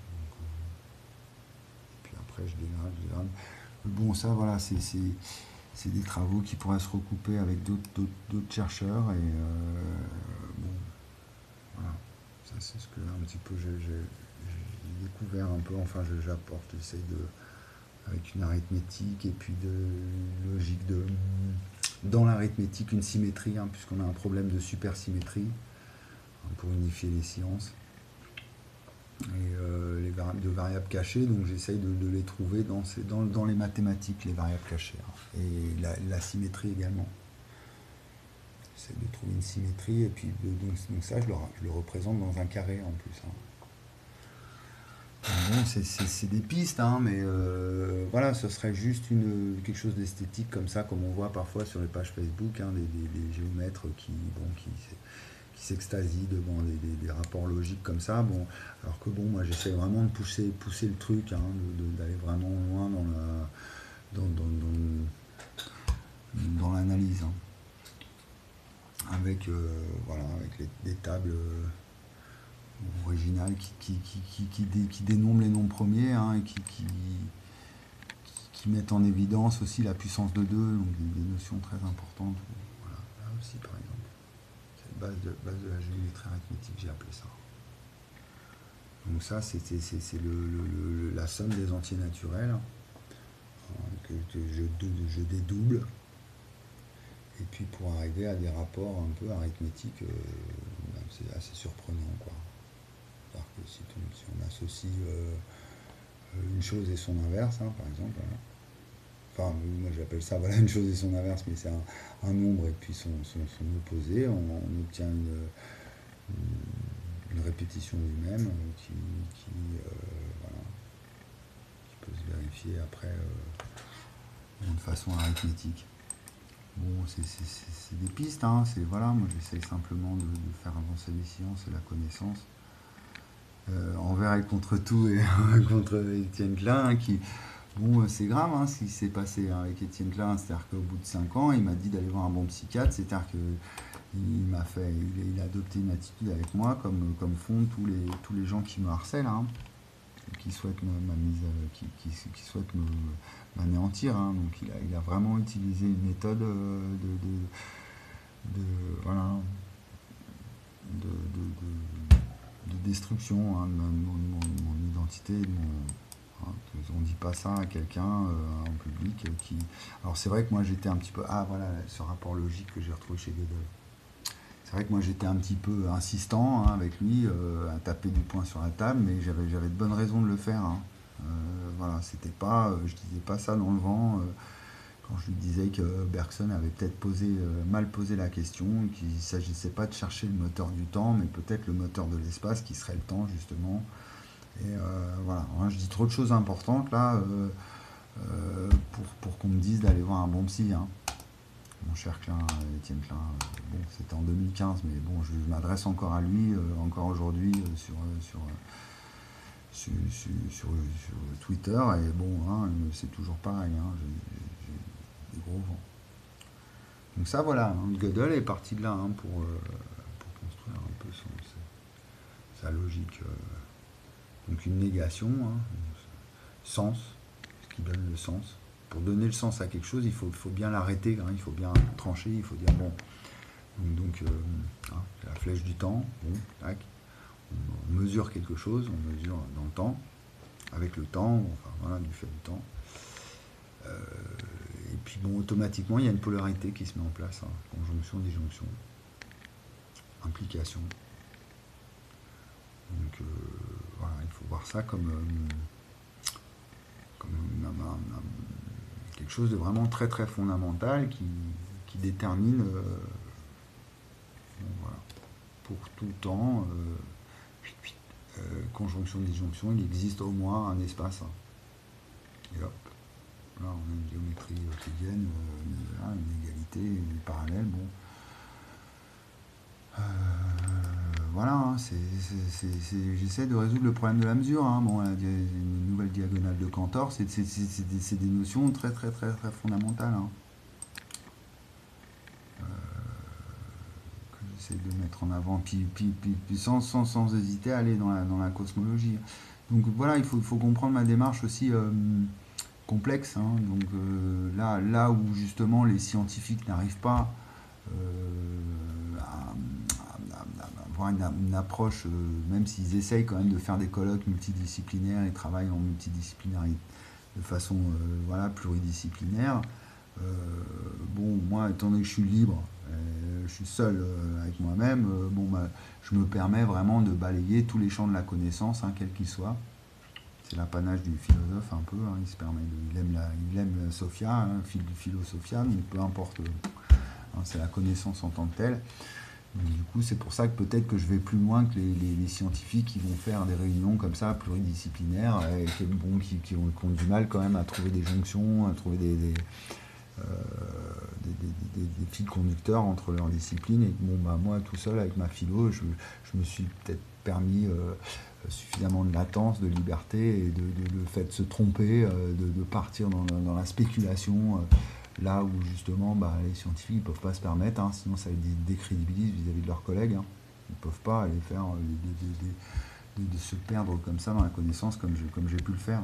Après je dégrade, je dégrade. Bon, ça, voilà, c'est des travaux qui pourraient se recouper avec d'autres chercheurs. Et euh, bon, voilà, ça c'est ce que un petit peu j'ai découvert un peu, enfin j'apporte, j'essaie de, avec une arithmétique et puis de logique de, dans l'arithmétique, une symétrie, hein, puisqu'on a un problème de supersymétrie, hein, pour unifier les sciences. Et euh, les variables de variables cachées, donc j'essaye de, de les trouver dans, ces, dans, dans les mathématiques, les variables cachées, hein, et la, la symétrie également. J'essaie de trouver une symétrie, et puis de, donc, donc ça je le, je le représente dans un carré en plus. Hein. Bon, c'est des pistes, hein, mais euh, voilà, ce serait juste une, quelque chose d'esthétique comme ça, comme on voit parfois sur les pages Facebook, hein, des, des, des géomètres qui, bon, qui qui s'extasie devant des, des, des rapports logiques comme ça. Bon, alors que bon, moi j'essaie vraiment de pousser, pousser le truc, hein, d'aller vraiment loin dans la dans, dans, dans, dans l'analyse. Hein. Avec euh, voilà, avec les, des tables euh, originales qui, qui, qui, qui, qui, dé, qui dénombrent les nombres premiers, hein, et qui, qui, qui mettent en évidence aussi la puissance de deux, donc des, des notions très importantes. Voilà, là aussi par exemple. Base de, base de la géométrie arithmétique, j'ai appelé ça. Donc ça, c'est le, le, le, la somme des entiers naturels, hein, que, que je, je dédouble, et puis pour arriver à des rapports un peu arithmétiques, euh, c'est assez surprenant, quoi. C'est-à-dire que si, si on associe euh, une chose et son inverse, hein, par exemple, hein, enfin, moi j'appelle ça, voilà, une chose et son inverse, mais c'est un, un nombre et puis son, son, son opposé, on, on obtient une, une, une répétition lui-même qui, qui, euh, voilà, qui peut se vérifier après euh, de façon arithmétique. Bon, c'est des pistes, hein, c'est voilà, moi j'essaye simplement de, de faire avancer les sciences et la connaissance. Euh, envers et contre tout, et contre Étienne Klein, hein, qui... Bon, c'est grave, hein, ce qui s'est passé avec Étienne Klein, c'est-à-dire qu'au bout de cinq ans, il m'a dit d'aller voir un bon psychiatre, c'est-à-dire qu'il m'a fait, il, il a adopté une attitude avec moi, comme, comme font tous les, tous les gens qui me harcèlent, hein, qui souhaitent ma, ma mise, qui, qui, qui souhaitent m'anéantir, hein, donc il a, il a vraiment utilisé une méthode de, de, de voilà, de, de, de, de destruction, hein, de mon, mon, mon identité, de mon... On ne dit pas ça à quelqu'un euh, en public euh, qui... Alors c'est vrai que moi j'étais un petit peu... Ah voilà, ce rapport logique que j'ai retrouvé chez Gödel. C'est vrai que moi j'étais un petit peu insistant, hein, avec lui, euh, à taper du poing sur la table, mais j'avais de bonnes raisons de le faire. Hein. Euh, voilà, c'était pas... Euh, je disais pas ça dans le vent. Euh, quand je lui disais que Bergson avait peut-être posé, euh, mal posé la question, qu'il ne s'agissait pas de chercher le moteur du temps, mais peut-être le moteur de l'espace qui serait le temps justement. Et euh, voilà, hein, je dis trop de choses importantes là euh, euh, pour, pour qu'on me dise d'aller voir un bon psy. Hein. Mon cher Klein, Étienne Klein, euh, bon, c'était en deux mille quinze, mais bon, je m'adresse encore à lui, euh, encore aujourd'hui, euh, sur, euh, sur, euh, sur, sur, sur, sur Twitter, et bon, hein, c'est toujours pareil, hein, j'ai j'ai des gros vents. Donc ça, voilà, hein, Gödel est parti de là hein, pour, euh, pour construire un peu son, sa logique. Euh, donc une négation, hein, sens, ce qui donne le sens. Pour donner le sens à quelque chose, il faut, il faut bien l'arrêter, hein, il faut bien trancher, il faut dire bon. Donc, donc euh, hein, c'est la flèche du temps, bon, tac, on, on mesure quelque chose, on mesure dans le temps, avec le temps, enfin voilà, du fait du temps. Euh, et puis bon, automatiquement, il y a une polarité qui se met en place, hein, conjonction, disjonction, implication. Donc euh, voilà, il faut voir ça comme, euh, comme un, un, un, quelque chose de vraiment très très fondamental qui, qui détermine euh, bon, voilà, pour tout le temps, euh, euh, conjonction, disjonction, il existe au moins un espace. Hein. Et hop, là on a une géométrie euclidienne, euh, une, une égalité, une parallèle, bon. Euh, voilà, hein, j'essaie de résoudre le problème de la mesure. Hein. Bon, une nouvelle diagonale de Cantor, c'est des, des notions très très très très fondamentales. Hein. Euh, que j'essaie de mettre en avant, puis, puis, puis, puis sans, sans, sans, hésiter à aller dans la, dans la cosmologie. Donc voilà, il faut, il faut comprendre ma démarche aussi euh, complexe. Hein. Donc euh, là, là où justement les scientifiques n'arrivent pas euh, à, avoir une, une approche, euh, même s'ils essayent quand même de faire des colloques multidisciplinaires et travaillent en multidisciplinarité de façon euh, voilà, pluridisciplinaire. Euh, bon, moi, étant donné que je suis libre, euh, je suis seul euh, avec moi-même, euh, bon, bah, je me permets vraiment de balayer tous les champs de la connaissance, hein, quels qu'ils soient. C'est l'apanage du philosophe un peu, hein, il se permet de, il aime la, il aime la Sophia, hein, philosophia, donc peu importe, hein, c'est la connaissance en tant que telle. Donc, du coup, c'est pour ça que peut-être que je vais plus loin que les, les, les scientifiques qui vont faire des réunions comme ça, pluridisciplinaires, et qui, bon, qui, qui, ont, qui ont du mal quand même à trouver des jonctions, à trouver des, des, euh, des, des, des, des fils conducteurs entre leurs disciplines. Et bon, bah, moi, tout seul, avec ma philo, je, je me suis peut-être permis euh, suffisamment de latence, de liberté, et de, de, le fait de se tromper, euh, de, de partir dans la, dans la spéculation. Euh, Là où justement bah, les scientifiques ne peuvent pas se permettre, hein, sinon ça les décrédibilise vis-à-vis de leurs collègues. Hein. Ils ne peuvent pas aller faire euh, de, de, de, de, de se perdre comme ça dans la connaissance comme j'ai comme j'ai pu le faire.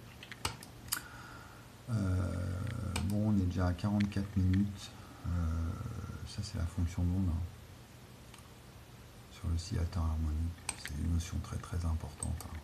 Euh, bon, on est déjà à quarante-quatre minutes. Euh, ça c'est la fonction d'onde hein, sur l'oscillateur harmonique. C'est une notion très très importante. Hein.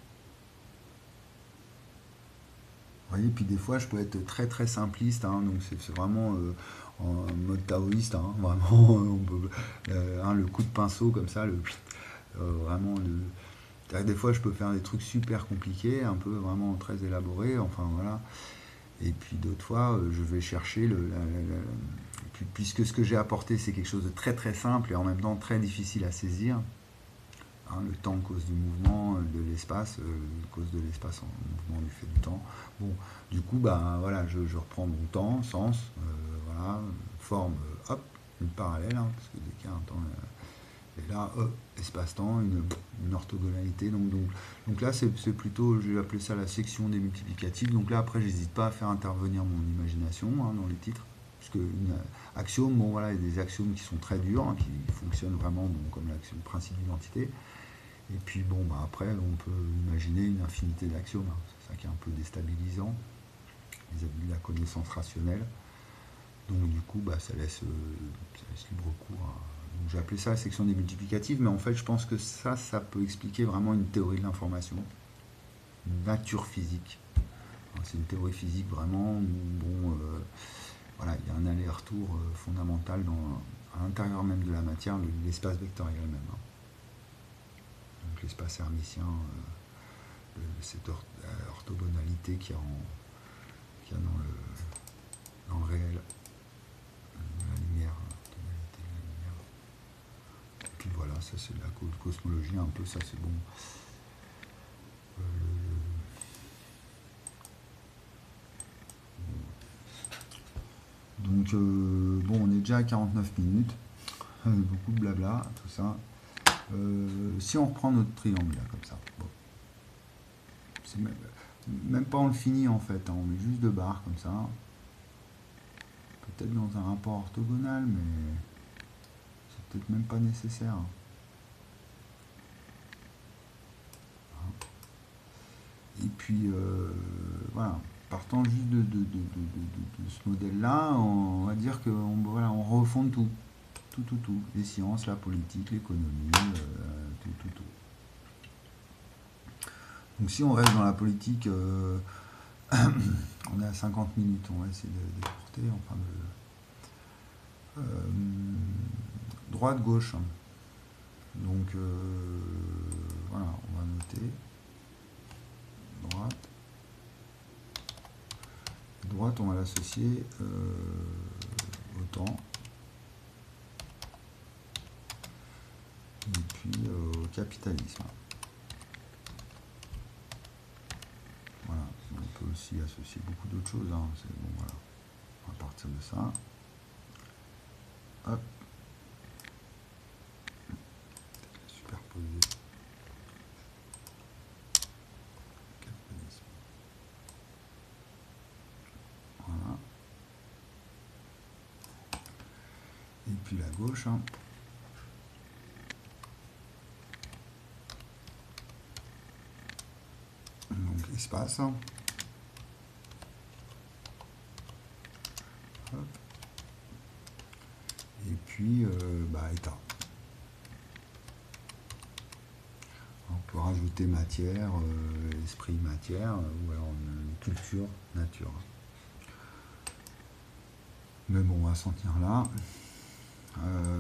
Vous voyez, puis des fois je peux être très très simpliste, hein, donc c'est vraiment euh, en mode taoïste, hein, vraiment on peut, euh, hein, le coup de pinceau comme ça, le, euh, vraiment le, des fois je peux faire des trucs super compliqués, un peu vraiment très élaborés, enfin voilà, et puis d'autres fois euh, je vais chercher le, la, la, la, puis, puisque ce que j'ai apporté c'est quelque chose de très très simple et en même temps très difficile à saisir. Hein, le temps cause du mouvement de l'espace, euh, cause de l'espace en mouvement du fait du temps. Bon, du coup, bah, voilà, je, je reprends mon temps, sens, euh, voilà, forme, euh, hop, une parallèle, hein, parce que dès qu'il y a un temps, euh, et là, hop, espace-temps, une, une orthogonalité. Donc, donc, donc là, c'est plutôt, je vais appeler ça la section des multiplicatifs. Donc là, après, j'hésite pas à faire intervenir mon imagination hein, dans les titres. Parce que une, axiome, bon voilà, il y a des axiomes qui sont très durs, hein, qui fonctionnent vraiment bon, comme l'axiome principe d'identité. Et puis bon, bah après, on peut imaginer une infinité d'axiomes. Hein. C'est ça qui est un peu déstabilisant vis-à-vis de la connaissance rationnelle. Donc du coup, bah, ça, laisse, euh, ça laisse libre cours. À... Donc j'ai appelé ça la section des multiplicatives, mais en fait, je pense que ça, ça peut expliquer vraiment une théorie de l'information, une nature physique. C'est une théorie physique vraiment où, bon, euh, voilà, il y a un aller-retour euh, fondamental dans, à l'intérieur même de la matière, l'espace vectoriel même. Hein. Donc l'espace hermitien, euh, le, cette or, orthogonalité qu'il y a, en, qu'il y a dans, le, dans le réel, la lumière, tonalité de la lumière. Et puis voilà, ça c'est de la cosmologie, un peu, ça c'est bon. Euh, donc, euh, bon, on est déjà à quarante-neuf minutes, beaucoup de blabla, tout ça. Euh, si on reprend notre triangle, là, comme ça, bon. C'est même, même pas on le finit en fait, hein, on met juste deux barres comme ça. Peut-être dans un rapport orthogonal, mais c'est peut-être même pas nécessaire. Et puis, euh, voilà, partant juste de, de, de, de, de ce modèle-là, on va dire qu'on voilà, on refonde tout. Tout, tout, tout. Les sciences, la politique, l'économie, euh, tout, tout, tout. Donc si on reste dans la politique, euh, on est à cinquante minutes, on va essayer de déporter, enfin de... Euh, droite-gauche. Donc euh, voilà, on va noter. Droite. Droite, on va l'associer euh, au temps. Et puis euh, au capitalisme. Voilà, on peut aussi associer beaucoup d'autres choses. Hein. C'est bon, voilà. On va partir de ça. Hop. Superposer. Capitalisme. Voilà. Et puis la gauche. Hein. Donc l'espace. Hein. Hop. Et puis, euh, bah, état. On peut rajouter matière, euh, esprit, matière, euh, ou alors une culture, nature. Mais bon, on va s'en tenir là. Euh,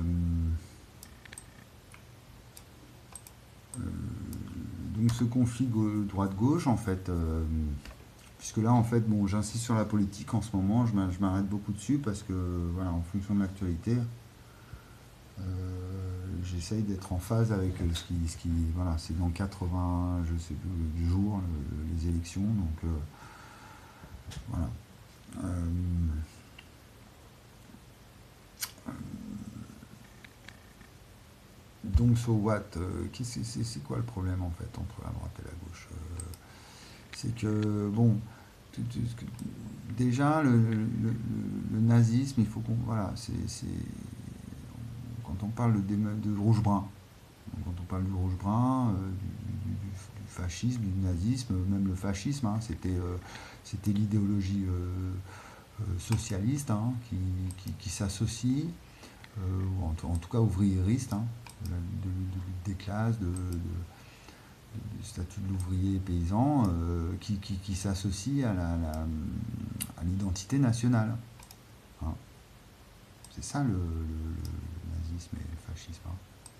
euh, donc ce conflit droite-gauche, en fait, euh, puisque là, en fait, bon, j'insiste sur la politique en ce moment, je m'arrête beaucoup dessus parce que, voilà, en fonction de l'actualité, euh, j'essaye d'être en phase avec ce qui, ce qui voilà, c'est dans quatre-vingts, je sais plus, jours, le, les élections, donc euh, voilà. Euh, donc, so what, euh, c'est quoi le problème en fait entre la droite et la gauche? euh, C'est que, bon, tout, tout, déjà, le, le, le, le nazisme, il faut qu'on. Voilà, c'est. Quand on parle de, de rouge-brun, quand on parle du rouge-brun, euh, du, du, du fascisme, du nazisme, même le fascisme, hein, c'était euh, c'était l'idéologie euh, euh, socialiste hein, qui, qui, qui s'associe, euh, ou en, en tout cas ouvriériste, hein, de, de, de, des classes, de, de, du statut de l'ouvrier paysan, euh, qui, qui, qui s'associe à l'identité nationale. Hein. C'est ça le, le, le nazisme et le fascisme. Hein.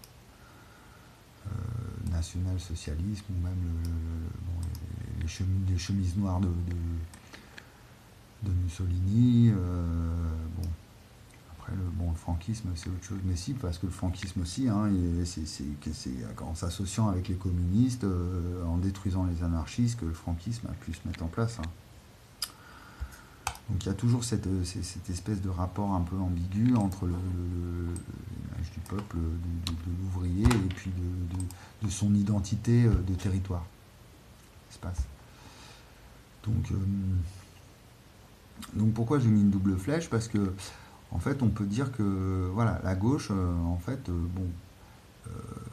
Euh, national-socialisme, ou même le, le, bon, les, les, chemises, les chemises noires de, de, de Mussolini. Euh, bon. Après, le, bon, le franquisme, c'est autre chose. Mais si, parce que le franquisme aussi, hein, c'est en s'associant avec les communistes, euh, en détruisant les anarchistes, que le franquisme a pu se mettre en place. Hein. Donc il y a toujours cette, cette espèce de rapport un peu ambigu entre l'image du peuple, de, de, de l'ouvrier, et puis de, de, de son identité de territoire, espace. Donc, euh, donc pourquoi j'ai mis une double flèche? Parce que en fait, on peut dire que voilà, la gauche, euh, en fait, euh, bon, euh,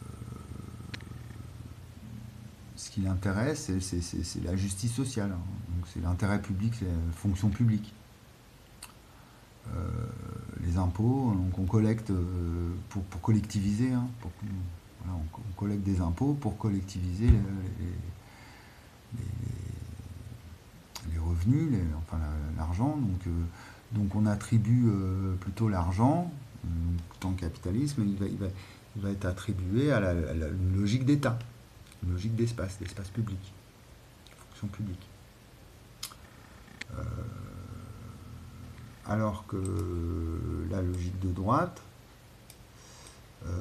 ce qui l'intéresse, c'est la justice sociale. Hein. Donc c'est l'intérêt public, c'est la fonction publique. Euh, les impôts, donc on collecte euh, pour, pour collectiviser. Hein, pour, voilà, on, on collecte des impôts pour collectiviser les, les, les, les revenus, les, enfin l'argent. Donc euh, Donc on attribue euh, plutôt l'argent, tant que capitalisme, il va, il, va, il va être attribué à, la, à la, une logique d'État, une logique d'espace, d'espace public, fonction publique. Euh, alors que la logique de droite, euh,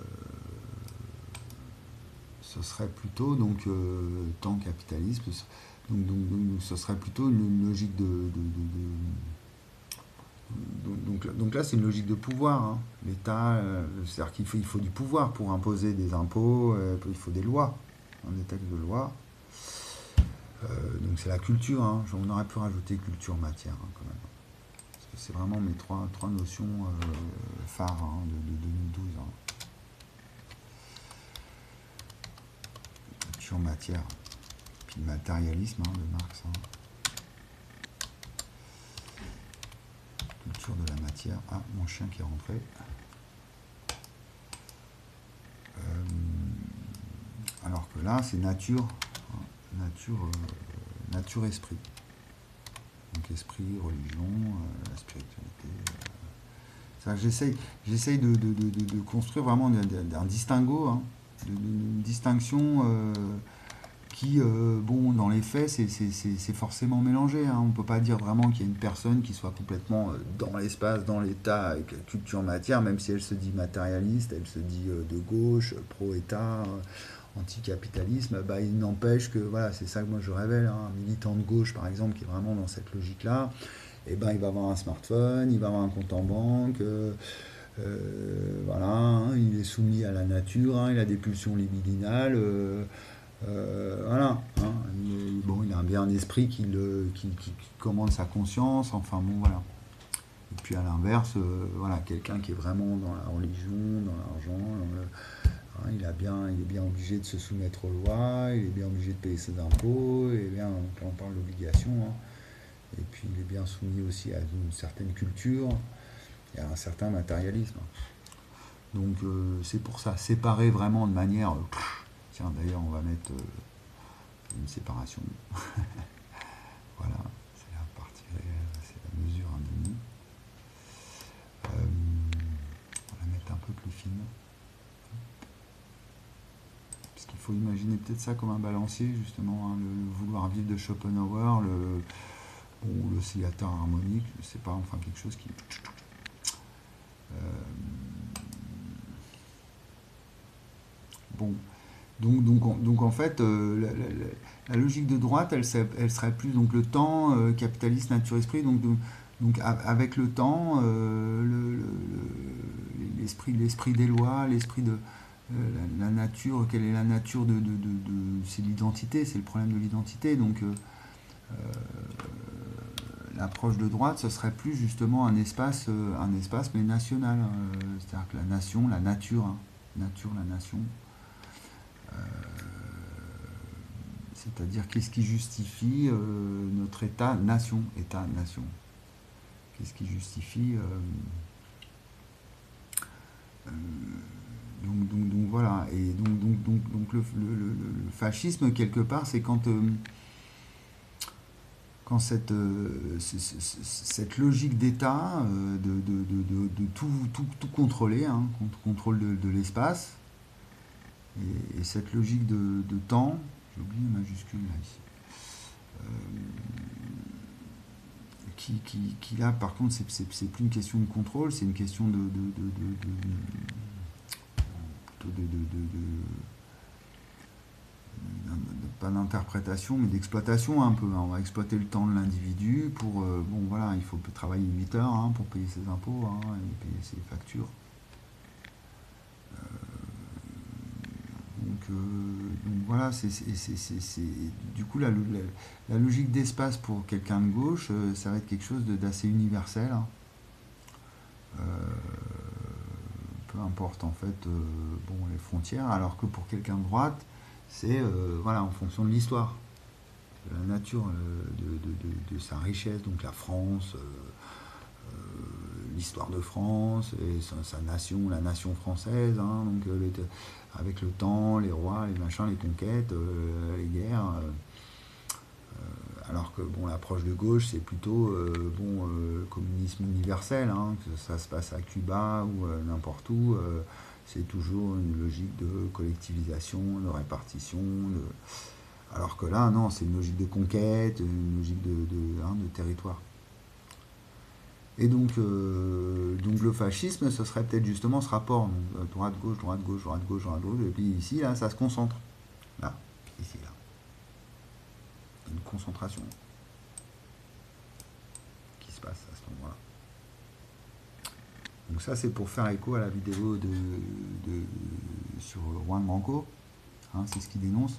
ce serait plutôt donc euh, temps capitalisme, donc, donc, donc, ce serait plutôt une, une logique de, de, de, de donc, donc, donc là, c'est une logique de pouvoir. Hein. L'État, euh, c'est-à-dire qu'il faut, il faut du pouvoir pour imposer des impôts, euh, il faut des lois, hein, des textes de loi. Euh, donc c'est la culture. Hein. On aurait pu rajouter culture matière hein, quand même. Parce que c'est vraiment mes trois, trois notions euh, phares hein, de, de deux mille douze. Hein. Culture matière. Puis le matérialisme hein, de Marx. Hein. Culture de la matière. Ah, mon chien qui est rentré. Euh, alors que là, c'est nature. Hein, nature, euh, nature, esprit. Donc esprit, religion, euh, la spiritualité. Euh. J'essaye, j'essaye de, de, de, de, construire vraiment un, un distinguo, hein, de, de, une distinction euh, qui, euh, bon, dans les faits, c'est forcément mélangé. Hein. On ne peut pas dire vraiment qu'il y a une personne qui soit complètement dans l'espace, dans l'état, avec la culture matière, même si elle se dit matérialiste, elle se dit euh, de gauche, pro-État, euh, anticapitalisme. Bah, il n'empêche que, voilà, c'est ça que moi je révèle. Hein. Un militant de gauche, par exemple, qui est vraiment dans cette logique-là, eh ben, il va avoir un smartphone, il va avoir un compte en banque. Euh, euh, voilà, hein, il est soumis à la nature, hein, il a des pulsions libidinales. Euh, Euh, voilà, hein, il, bon, il a bien un esprit qui, le, qui, qui, qui commande sa conscience, enfin bon, voilà. Et puis à l'inverse, euh, voilà, quelqu'un qui est vraiment dans la religion, dans l'argent, hein, il, a bien, il est bien obligé de se soumettre aux lois, il est bien obligé de payer ses impôts, et bien, quand on parle d'obligation, hein, et puis il est bien soumis aussi à une certaine culture et à un certain matérialisme. Donc euh, c'est pour ça, séparer vraiment de manière... Euh, Tiens, d'ailleurs, on va mettre euh, une séparation. Voilà, c'est la partie réelle, c'est la mesure infinie. Euh, on va la mettre un peu plus fine. Parce qu'il faut imaginer peut-être ça comme un balancier, justement, hein, le, le vouloir vivre de Schopenhauer, le bon, l'oscillateur harmonique, je sais pas, enfin quelque chose qui... Euh, bon... Donc, donc, donc en fait, euh, la, la, la, logique de droite, elle, elle serait plus donc le temps, euh, capitaliste, nature, esprit. Donc, de, donc avec le temps, euh, l'esprit, le, le, l'esprit des lois, l'esprit de euh, la, la nature. Quelle est la nature de, de, de, de c'est l'identité, c'est le problème de l'identité. Donc, euh, euh, l'approche de droite, ce serait plus justement un espace, euh, un espace mais national. Euh, C'est-à-dire que la nation, la nature, hein, nature, la nation. Euh, C'est-à-dire qu'est-ce qui justifie euh, notre État-nation, État-nation. Qu'est-ce qui justifie... Euh, euh, donc, donc, donc voilà. Et donc, donc, donc, donc le, le, le, le fascisme, quelque part, c'est quand... Euh, quand cette, euh, cette logique d'État, euh, de, de, de, de, de tout, tout, tout contrôler, hein, contrôle de, de l'espace, et, et cette logique de, de temps, j'ai oublié une majuscule là ici, euh, qui, qui, qui là par contre c'est plus une question de contrôle, c'est une question de, de, de, de, de, de, de, de, de pas d'interprétation mais d'exploitation un peu. On va exploiter le temps de l'individu pour euh, bon voilà, il faut travailler huit heures hein, pour payer ses impôts hein, et payer ses factures. Euh, donc, euh, donc voilà, c'est du coup la, la, la logique d'espace pour quelqu'un de gauche, euh, ça va être quelque chose d'assez universel. Hein. Euh, peu importe en fait euh, bon, les frontières, alors que pour quelqu'un de droite, c'est euh, voilà, en fonction de l'histoire, de la nature, euh, de, de, de, de sa richesse, donc la France, euh, euh, l'histoire de France, et sa, sa nation, la nation française, hein, donc euh, les, avec le temps, les rois, les machins, les conquêtes, euh, les guerres. Euh, euh, alors que bon, l'approche de gauche, c'est plutôt euh, bon, euh, communisme universel, hein, que ça se passe à Cuba ou euh, n'importe où. Euh, c'est toujours une logique de collectivisation, de répartition. De... Alors que là, non, c'est une logique de conquête, une logique de, de, hein, de territoire. Et donc, euh, donc le fascisme, ce serait peut-être justement ce rapport, donc, droite-gauche, droite-gauche, droite-gauche, droite-gauche, et puis ici, là, ça se concentre. Là, ici, là. Une concentration qui se passe à ce moment-là. Donc ça, c'est pour faire écho à la vidéo de, de, sur Juan Branco, hein, c'est ce qu'il dénonce.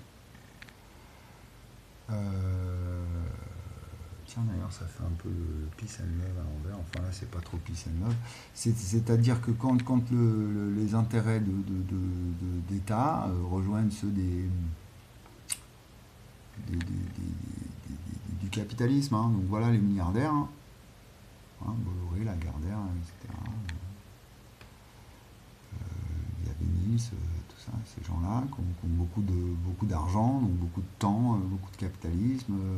Euh, tiens, d'ailleurs, ça fait un peu le peace and love à l'envers. Enfin, là, c'est pas trop peace and love. C'est-à-dire que quand, quand le, le, les intérêts de, de, de, d'État euh, rejoignent ceux des, des, des, des, des, du capitalisme, hein, donc voilà les milliardaires, hein, hein, Bolloré, Lagardère, et cetera. Il y a Vénis, euh, tout ça, ces gens-là qui ont, qui ont beaucoup de beaucoup d'argent, donc beaucoup de temps, euh, beaucoup de capitalisme. Euh,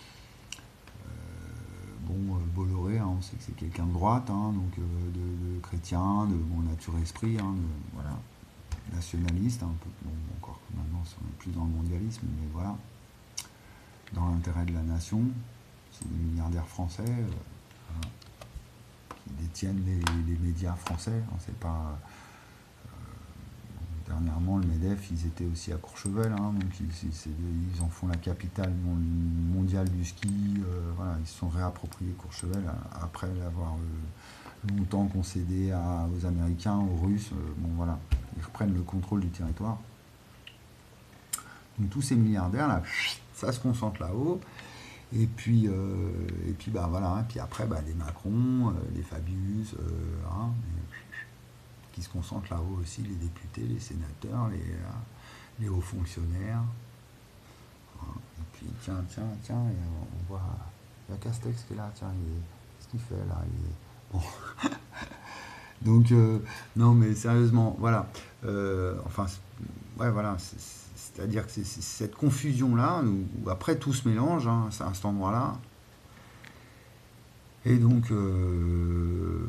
bon, euh, Bolloré, hein, on sait que c'est quelqu'un de droite, hein, donc euh, de, de chrétien, de bon, nature-esprit, hein, de, voilà, nationaliste, hein, un peu, bon, encore que maintenant on est plus dans le mondialisme, mais voilà, dans l'intérêt de la nation. C'est des milliardaires français euh, voilà, qui détiennent les, les médias français. On sait pas. Dernièrement, le MEDEF, ils étaient aussi à Courchevel, hein, donc ils, c'est, ils en font la capitale mondiale du ski. Euh, voilà, ils se sont réappropriés Courchevel après l'avoir euh, longtemps concédé à, aux Américains, aux Russes. Euh, bon, voilà, ils reprennent le contrôle du territoire. Donc tous ces milliardaires là, ça se concentre là-haut. Et puis, euh, et puis bah voilà, et puis après, bah, les Macron, euh, les Fabius, euh, hein, qui se concentrent là-haut aussi, les députés, les sénateurs, les, euh, les hauts fonctionnaires. Et puis, tiens, tiens, tiens, et on voit, il y a Castex qui est là, tiens, qu'est-ce qu'il fait là il est... Bon. Donc, euh, non, mais sérieusement, voilà. Euh, enfin, ouais, voilà, c'est, c'est-à-dire que c'est, c'est cette confusion-là, où, où après tout se mélange, hein, à cet endroit-là. Et donc... Euh,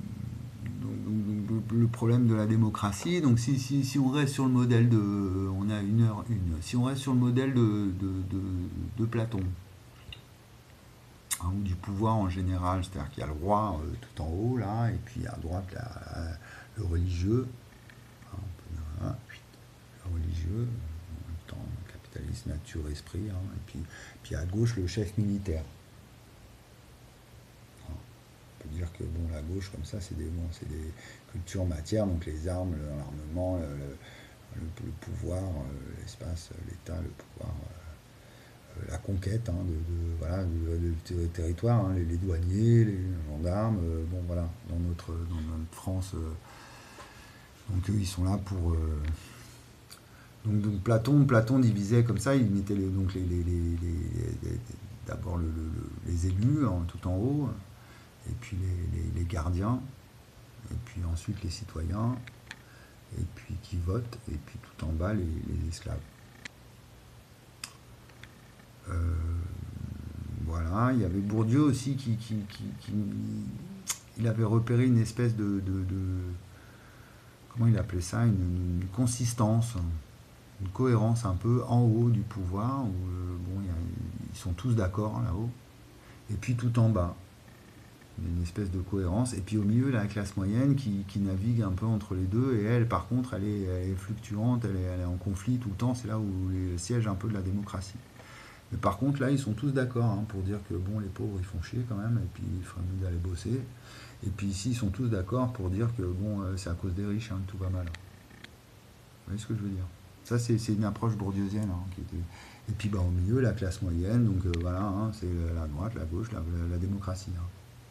le problème de la démocratie. Donc si, si, si on reste sur le modèle de, on a une heure une, si on reste sur le modèle de, de, de, de Platon, hein, ou du pouvoir en général, c'est-à-dire qu'il y a le roi euh, tout en haut là, et puis à droite là, le religieux, hein, on peut dire, hein, le religieux, en même temps capitaliste, nature, esprit, hein, et puis, puis à gauche le chef militaire. Dire que bon, la gauche comme ça c'est des, bon, c'est des cultures matières, donc les armes, l'armement, le, le, le pouvoir, euh, l'espace, l'État, le pouvoir, euh, la conquête, hein, de, de, voilà, de, de, de territoire, hein, les, les douaniers, les gendarmes, euh, bon voilà, dans notre, dans notre France, euh, donc eux ils sont là pour euh, donc, donc Platon, Platon divisait comme ça, il mettait les, donc les, les, les, les, les d'abord le, le, les élus hein, tout en haut, et puis les, les, les gardiens, et puis ensuite les citoyens, et puis qui votent, et puis tout en bas les, les esclaves. Euh, voilà, il y avait Bourdieu aussi qui, qui, qui, qui il avait repéré une espèce de, de, de comment il appelait ça, une, une consistance, une cohérence un peu en haut du pouvoir, où euh, bon, il y a, ils sont tous d'accord là-haut, et puis tout en bas. Une espèce de cohérence, et puis au milieu la classe moyenne qui, qui navigue un peu entre les deux, et elle par contre elle est, elle est fluctuante, elle est, elle est en conflit tout le temps, c'est là où le siège un peu de la démocratie. Mais par contre là ils sont tous d'accord hein, pour dire que bon les pauvres ils font chier quand même, et puis il ferait mieux d'aller bosser, et puis ici ils sont tous d'accord pour dire que bon euh, c'est à cause des riches hein, que tout va mal. Vous voyez ce que je veux dire? Ça c'est, c'est une approche bourdieusienne hein, qui était... Et puis bah, au milieu la classe moyenne, donc euh, voilà, hein, c'est la droite, la gauche, la, la, la démocratie. Hein.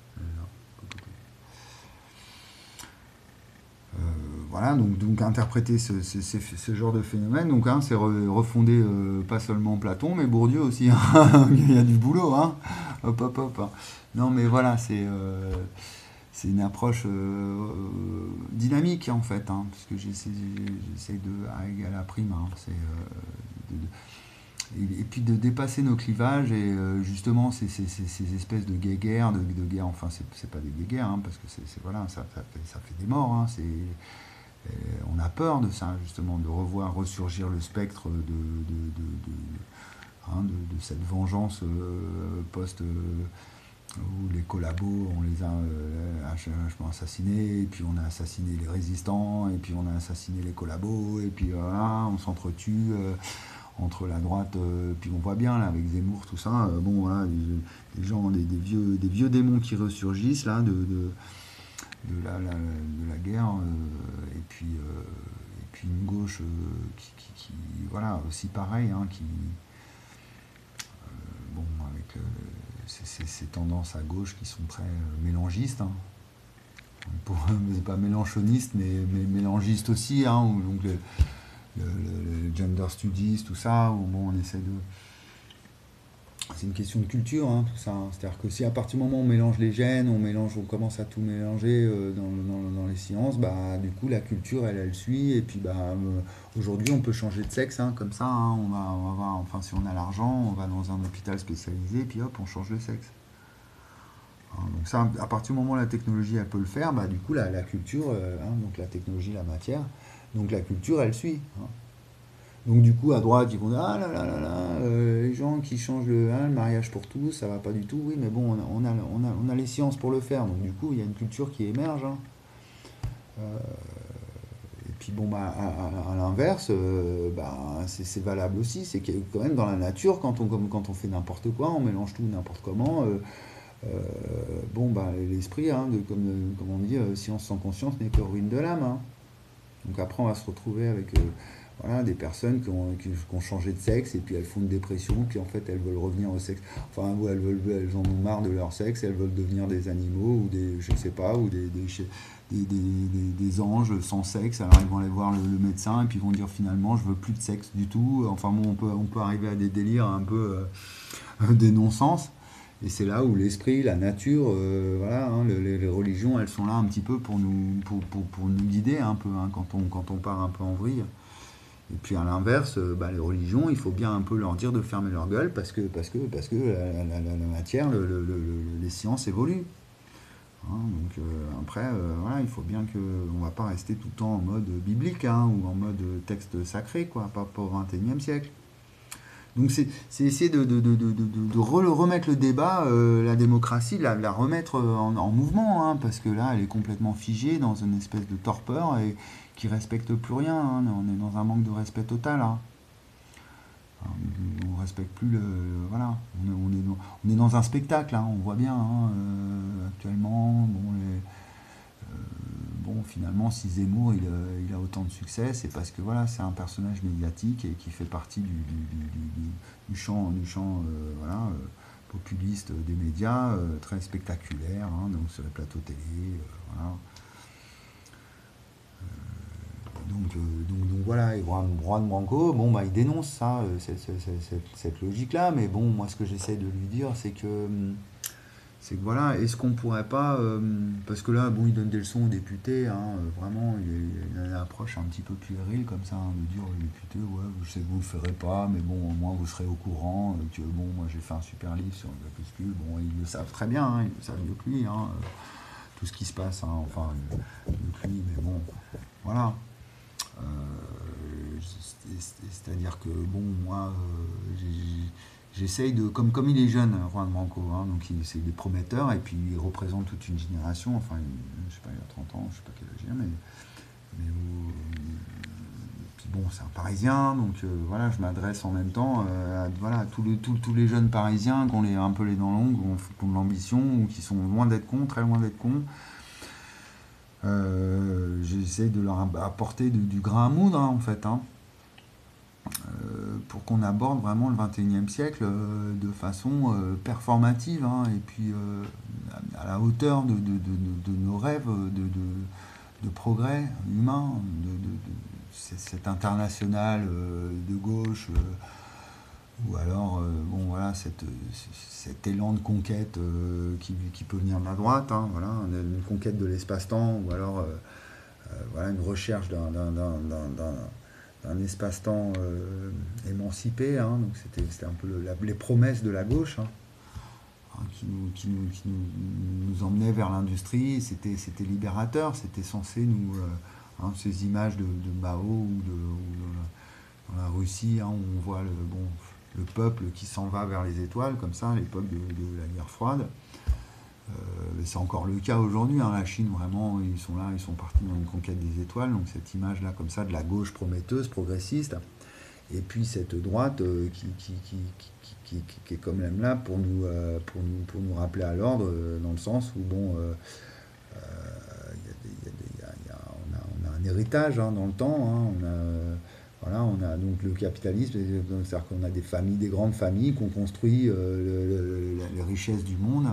Euh, voilà, donc, donc interpréter ce, ce, ce, ce genre de phénomène, donc hein, c'est re, refonder euh, pas seulement Platon, mais Bourdieu aussi. Hein. Il y a du boulot, hein. Hop, hop, hop. Hein. Non, mais voilà, c'est euh, c'est une approche euh, dynamique en fait, hein, parce que j'essaie, j'essaie de à égal à prime, hein, c'est euh, de, de, et puis de dépasser nos clivages et euh, justement ces, ces, ces, ces espèces de guéguerres, de, de guerres, enfin c'est, c'est pas des guéguerres hein, parce que c'est, c'est voilà ça, ça, fait, ça fait des morts, hein, c'est, euh, on a peur de ça justement, de revoir ressurgir le spectre de, de, de, de, hein, de, de cette vengeance euh, post euh, où les collabos, on les a euh, vachement assassinés, et puis on a assassiné les résistants, et puis on a assassiné les collabos, et puis voilà, on s'entretue euh, entre la droite, euh, puis on voit bien là avec Zemmour, tout ça, euh, bon voilà, des, des gens, des, des vieux, des vieux démons qui ressurgissent là de, de, de la, la- de la guerre, euh, et puis euh, et puis une gauche euh, qui, qui- qui- voilà, aussi pareil, hein, qui bon avec euh, ces, ces- ces tendances à gauche qui sont très euh, mélangistes, hein. Pour, c'est pas mélanchoniste, mais, mais mélangiste aussi, hein, où donc le, le- le- le gender studies, tout ça, où bon, on essaie de. C'est une question de culture, hein, tout ça, hein. C'est-à-dire que si à partir du moment où on mélange les gènes, on mélange, on commence à tout mélanger euh, dans, dans- dans les sciences, bah du coup la culture elle, elle suit, et puis bah euh, aujourd'hui on peut changer de sexe, hein, comme ça, hein. On va, on va voir, enfin si on a l'argent, on va dans un hôpital spécialisé, puis hop, on change de sexe. Hein, donc ça, à partir du moment où la technologie elle peut le faire, bah du coup la, la culture, euh, hein, donc la technologie, la matière, donc la culture elle suit, hein. Donc du coup, à droite, ils vont dire ah là là là là, euh, les gens qui changent le, hein, le mariage pour tous, ça va pas du tout. Oui, mais bon, on a, on a, on a, on a les sciences pour le faire. Donc du coup, il y a une culture qui émerge, hein. Et puis bon, bah, à, à- à l'inverse, euh, bah, c'est c'est valable aussi. C'est que quand même dans la nature, quand on, comme, quand on fait n'importe quoi, on mélange tout n'importe comment. euh, euh, bon, bah, l'esprit, hein, de, comme, comme on dit, euh, science sans conscience n'est que ruine de l'âme, hein. Donc après, on va se retrouver avec euh, voilà, des personnes qui ont, qui, qui ont changé de sexe, et puis elles font une dépression, puis en fait elles veulent revenir au sexe. Enfin, ou elles, veulent, elles en ont marre de leur sexe, elles veulent devenir des animaux, ou des, je sais pas, ou des, des, des, des- des- des anges sans sexe. Alors ils vont aller voir le, le médecin, et puis ils vont dire finalement je veux plus de sexe du tout. Enfin bon, on peut, on peut arriver à des délires un peu euh, des non-sens. Et c'est là où l'esprit, la nature, euh, voilà, hein, le- les, les religions, elles sont là un petit peu pour nous, pour, pour, pour nous guider un peu, hein, quand, on, quand on part un peu en vrille. Et puis à l'inverse, euh, bah, les religions, il faut bien un peu leur dire de fermer leur gueule parce que, parce que, parce que la, la- la- la matière, le- le- le- le- les sciences évoluent, hein. Donc euh, après, euh, voilà, il faut bien que on va pas rester tout le temps en mode biblique, hein, ou en mode texte sacré, quoi, pas pour le vingt et unième siècle. Donc c'est c'est essayer de, de, de, de, de- de re- remettre le débat, euh, la démocratie, la, la remettre en, en mouvement, hein, parce que là, elle est complètement figée dans une espèce de torpeur et qui respecte plus rien, hein. On est dans un manque de respect total, hein. On respecte plus le, voilà. On est, on est dans, on est dans un spectacle, hein, on voit bien, hein, euh, actuellement. Bon, les, bon, finalement, si Zemmour il, euh, il a autant de succès, c'est parce que voilà, c'est un personnage médiatique et qui fait partie du, du, du- du- du champ, du champ euh, voilà, euh, populiste des médias, euh, très spectaculaire, hein, donc sur les plateaux télé, euh, voilà. Donc, euh, donc, donc voilà, et Juan, Juan Branco, bon, bah, il dénonce ça, euh, cette, cette- cette- cette logique-là, mais bon, moi, ce que j'essaie de lui dire, c'est que hum, c'est que voilà, est-ce qu'on pourrait pas, euh, parce que là, bon, il donne des leçons aux députés, hein, euh, vraiment, il, est- il a une approche un petit peu puérile comme ça, hein, de dire aux députés, ouais, je sais que vous le ferez pas, mais bon, au moins vous serez au courant, euh, que bon, moi j'ai fait un super livre sur le crépuscule, bon, ils le savent très bien, hein, ils le savent mieux que lui, hein, euh, tout ce qui se passe, hein, enfin, euh, mieux que lui, mais bon, voilà. Euh, C'est-à-dire que, bon, moi, euh, j'ai- j'essaye de. Comme, comme il est jeune, Juan Branco, hein, donc il, c'est, il est prometteur, et puis il représente toute une génération, enfin, il- je sais pas, il a trente ans, je sais pas quel âge il a, mais. mais où- puis bon, c'est un Parisien, donc euh, voilà, je m'adresse en même temps euh, à, voilà, à tous, le- tous- tous les jeunes Parisiens qui ont les, un peu les dents longues, qui ont, qui ont de l'ambition, ou qui sont loin d'être cons, très loin d'être cons. Euh, j'essaye de leur apporter du, du grain à moudre, hein, en fait, hein, euh, pour qu'on aborde vraiment le vingt et unième siècle euh, de façon euh, performative, hein, et puis euh, à la hauteur de, de- de- de nos rêves de, de- de progrès humain, de, de- de- cet international euh, de gauche, euh, ou alors euh, bon, voilà, cette, cet élan de conquête euh, qui, qui peut venir de la droite, hein, voilà, une conquête de l'espace-temps, ou alors euh, euh, voilà, une recherche d'un, d'un, d'un, d'un- d'un- d'un espace-temps euh, émancipé, hein. Donc c'était, c'était un peu le- la- les promesses de la gauche, hein, hein, qui, nous, qui, nous, qui nous- nous emmenaient vers l'industrie. C'était, c'était libérateur, c'était censé nous... euh, hein, ces images de, de Mao ou, de, ou de- dans la Russie, hein, où on voit le, bon, le peuple qui s'en va vers les étoiles, comme ça, à l'époque de, de la guerre froide. Euh, c'est encore le cas aujourd'hui, hein. La Chine, vraiment, ils sont là, ils sont partis dans une conquête des étoiles. Donc cette image-là, comme ça, de la gauche prometteuse, progressiste, et puis cette droite euh, qui, qui, qui, qui, qui, qui- qui est quand même là pour nous, euh, pour nous, pour nous rappeler à l'ordre, euh, dans le sens où, bon, euh, il y a des- il y a des- il y a- il y a- on, a, on a un héritage, hein, dans le temps, hein. On a, euh, voilà, on a donc le capitalisme, c'est-à-dire qu'on a des familles, des grandes familles qui ont construit euh, le- le- les richesses du monde,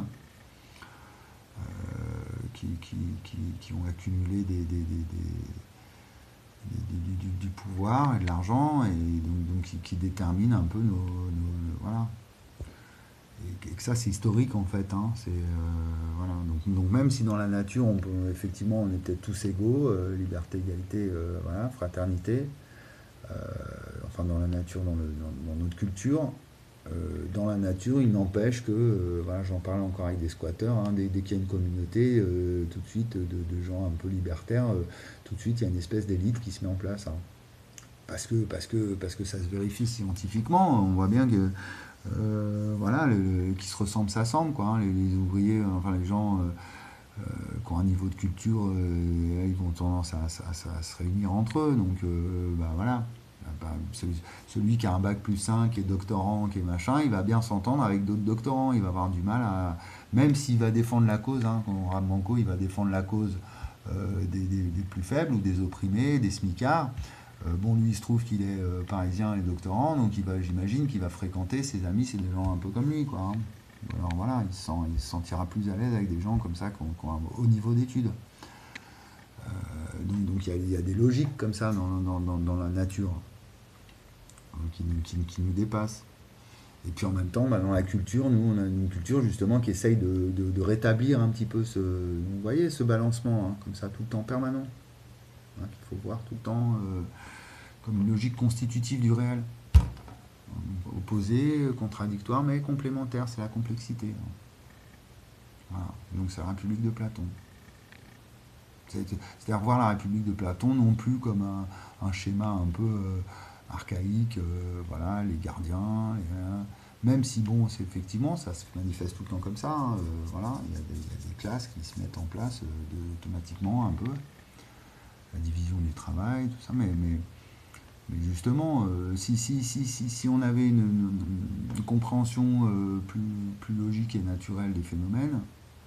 euh, qui, qui, qui, qui ont accumulé des, des, des, des- du, du- du- pouvoir et de l'argent, et donc, donc qui, qui détermine un peu nos, nos- voilà. Et, et que ça, c'est historique, en fait, hein. C'est euh, voilà. Donc, donc même si dans la nature, on peut, effectivement, on était tous égaux, euh, liberté, égalité, euh, voilà, fraternité. euh, enfin, dans la nature, dans, le, dans, dans notre culture. Euh, dans la nature, il n'empêche que, euh, voilà, j'en parle encore avec des squatteurs, hein, dès, dès qu'il y a une communauté, euh, tout de suite, de, de gens un peu libertaires, euh, tout de suite, il y a une espèce d'élite qui se met en place, hein. Parce que, parce, que, parce que ça se vérifie scientifiquement, on voit bien que, euh, voilà, le, le- qui se ressemble s'assemble, quoi, hein. Les, les ouvriers, enfin les gens, euh, euh, qui ont un niveau de culture, euh, ils vont tendance à, à- à se réunir entre eux. Donc, euh, bah voilà. Bah, celui, celui qui a un bac plus cinq, qui est doctorant, qui est machin, il va bien s'entendre avec d'autres doctorants. Il va avoir du mal à. Même s'il va défendre la cause, hein, quand on Manco, il va défendre la cause euh, des, des- des plus faibles ou des opprimés, des smicards. Euh, bon, lui, il se trouve qu'il est euh, parisien et doctorant, donc il va, j'imagine qu'il va fréquenter ses amis, c'est des gens un peu comme lui, quoi, hein. Alors voilà, il se, sent, il se sentira plus à l'aise avec des gens comme ça qui ont, qui ont un haut niveau d'études. Euh, donc donc il, y a, il y a des logiques comme ça dans, dans, dans, dans la nature, hein, qui, nous- qui, qui nous dépassent. Et puis en même temps, bah, dans la culture, nous, on a une culture justement qui essaye de, de- de rétablir un petit peu ce, vous voyez, ce balancement, hein, comme ça, tout le temps permanent, hein, qu'il faut voir tout le temps euh, comme une logique constitutive du réel. Opposé, contradictoire, mais complémentaire, c'est la complexité, hein. Voilà. Donc c'est la République de Platon. C'est-à-dire voir la République de Platon non plus comme un, un schéma un peu euh, archaïque, euh, voilà, les gardiens, les, euh, même si bon, c'est effectivement, ça se manifeste tout le temps comme ça, hein, euh, voilà, il y, a des, il y a des classes qui se mettent en place euh, de- automatiquement un peu, la division du travail, tout ça, mais, mais, mais justement, euh, si, si, si, si, si on avait une, une- une compréhension euh, plus, plus logique et naturelle des phénomènes,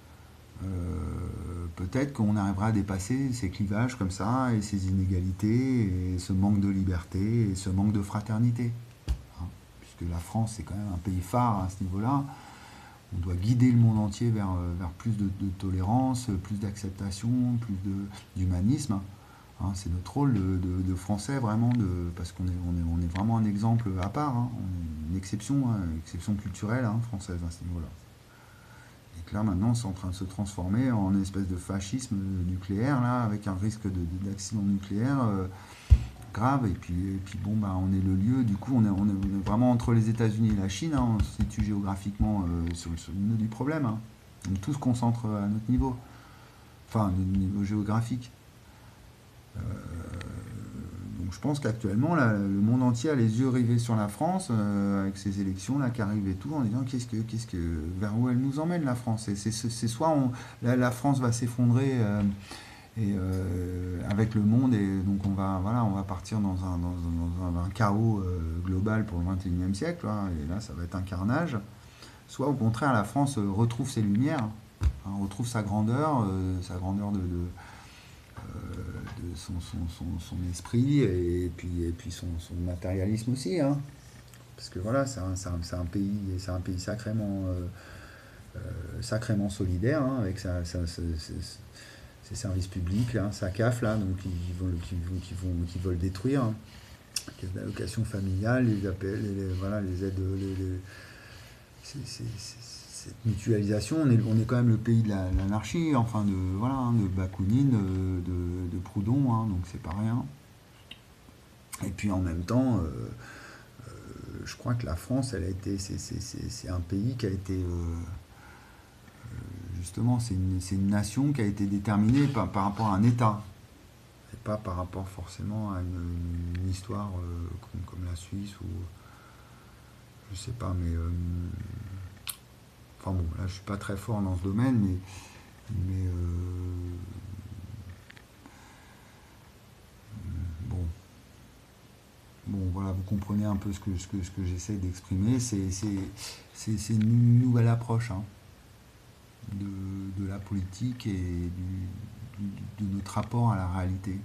euh, peut-être qu'on arrivera à dépasser ces clivages comme ça, et ces inégalités, et ce manque de liberté, et ce manque de fraternité, hein. Puisque la France, c'est quand même un pays phare à ce niveau-là. On doit guider le monde entier vers, euh, vers plus de, de tolérance, plus d'acceptation, plus de- d'humanisme, hein. C'est notre rôle de, de- de Français, vraiment, de, parce qu'on est, on est, on est vraiment un exemple à part, hein. On est une exception, hein, une exception culturelle, hein, française à ce niveau-là. Et que là, maintenant, c'est en train de se transformer en une espèce de fascisme nucléaire, là, avec un risque de- de- d'accident nucléaire euh, grave. Et puis, et puis, bon, bah, on est le lieu, du coup, on est, on est- on est vraiment entre les États-Unis et la Chine, hein. On se situe géographiquement euh, sur, le- sur le nœud du problème, hein. Donc, tout se concentre à notre niveau, enfin, à notre niveau géographique. Euh, donc, je pense qu'actuellement, là, le monde entier a les yeux rivés sur la France, euh, avec ces élections là qui arrivent et tout, en disant qu'est-ce que, qu'est-ce que, vers où elle nous emmène, la France. Et c'est, c'est, c'est soit on- la, la France va s'effondrer, euh, et euh, avec le monde, et donc on va, voilà, on va partir dans un, dans un, dans un chaos euh, global pour le vingt et unième siècle, là, et là ça va être un carnage. Soit au contraire, la France euh, retrouve ses lumières, hein, retrouve sa grandeur, euh, sa grandeur de, de, de son, son, son, son esprit, et puis, et puis son, son matérialisme aussi, hein. Parce que voilà, c'est un, c'est un, c'est un pays, c'est un pays sacrément, euh, euh, sacrément solidaire, hein, avec sa, sa- sa- sa- ses services publics, là, sa C A F, là, donc ils vont, qui, vont, qui, vont, qui veulent détruire, hein. Caisse d'allocation familiale, les appels, les, les- voilà, les aides, les, les- c'est- c'est- c'est- cette mutualisation, on est, on est quand même le pays de la- l'anarchie, enfin de, voilà, hein, de Bakounine, de, de, de Proudhon, hein, donc c'est pas rien. Et puis en même temps, euh, je crois que la France, elle a été, c'est, c'est, c'est, c'est un pays qui a été, euh, justement, c'est une, c'est une nation qui a été déterminée par, par rapport à un État, et pas par rapport forcément à une, une histoire euh, comme, comme la Suisse, ou je sais pas, mais euh, Enfin bon, là je suis pas très fort dans ce domaine, mais, mais euh, bon, bon voilà, vous comprenez un peu ce que, ce que, ce que j'essaie d'exprimer. C'est, c'est, c'est, c'est une nouvelle approche hein, de, de la politique et du, du- de notre rapport à la réalité.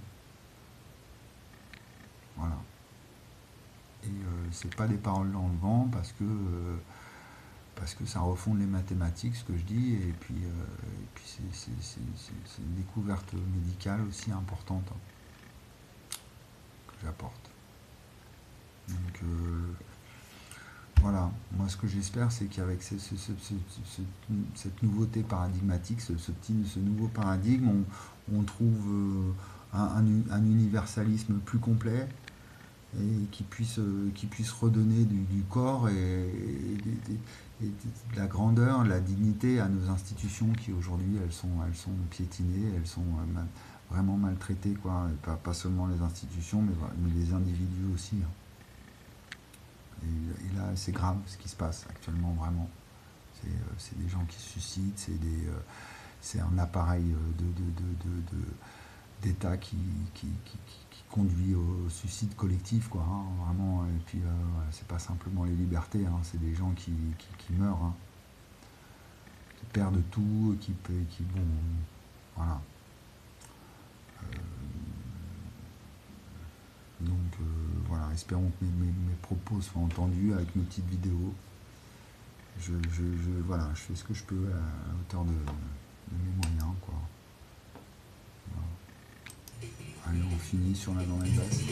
Voilà. Et euh, c'est pas des paroles dans le vent parce que euh, parce que ça refonde les mathématiques, ce que je dis, et puis, euh, et puis c'est, c'est- c'est- c'est- c'est une découverte médicale aussi importante hein, que j'apporte. Donc euh, voilà, moi ce que j'espère c'est qu'avec ce- ce- ce- ce- ce- cette nouveauté paradigmatique, ce, ce petit, ce nouveau paradigme, on, on trouve euh, un, un- un universalisme plus complet et qui puisse, euh, qui puisse redonner du, du corps et, et- et- et de la grandeur, de la dignité à nos institutions qui aujourd'hui elles sont, elles sont piétinées, elles sont euh, mal- vraiment maltraitées, quoi. Et pas, pas seulement les institutions, mais, mais les individus aussi. Hein. Et, et là, c'est grave ce qui se passe actuellement, vraiment. C'est euh, c'est des gens qui se suicident, c'est des, euh, c'est un appareil euh, de, de, de, de, de- d'État qui, qui, qui, qui conduit au suicide collectif, quoi, hein, vraiment. Et puis, euh, voilà, c'est pas simplement les libertés, hein, c'est des gens qui, qui, qui meurent, hein, qui perdent tout, qui, qui bon, voilà. Donc, euh, voilà, espérons que mes, mes, mes propos soient entendus avec mes petites vidéos. Je, je, je, voilà, je fais ce que je peux à, à hauteur de, de mes moyens, quoi. Voilà. Allez, on finit sur la journée basse.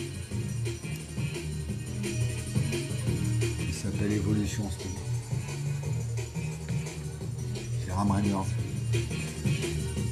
Il s'appelle Evolution, ce truc. C'est Ram Raiders.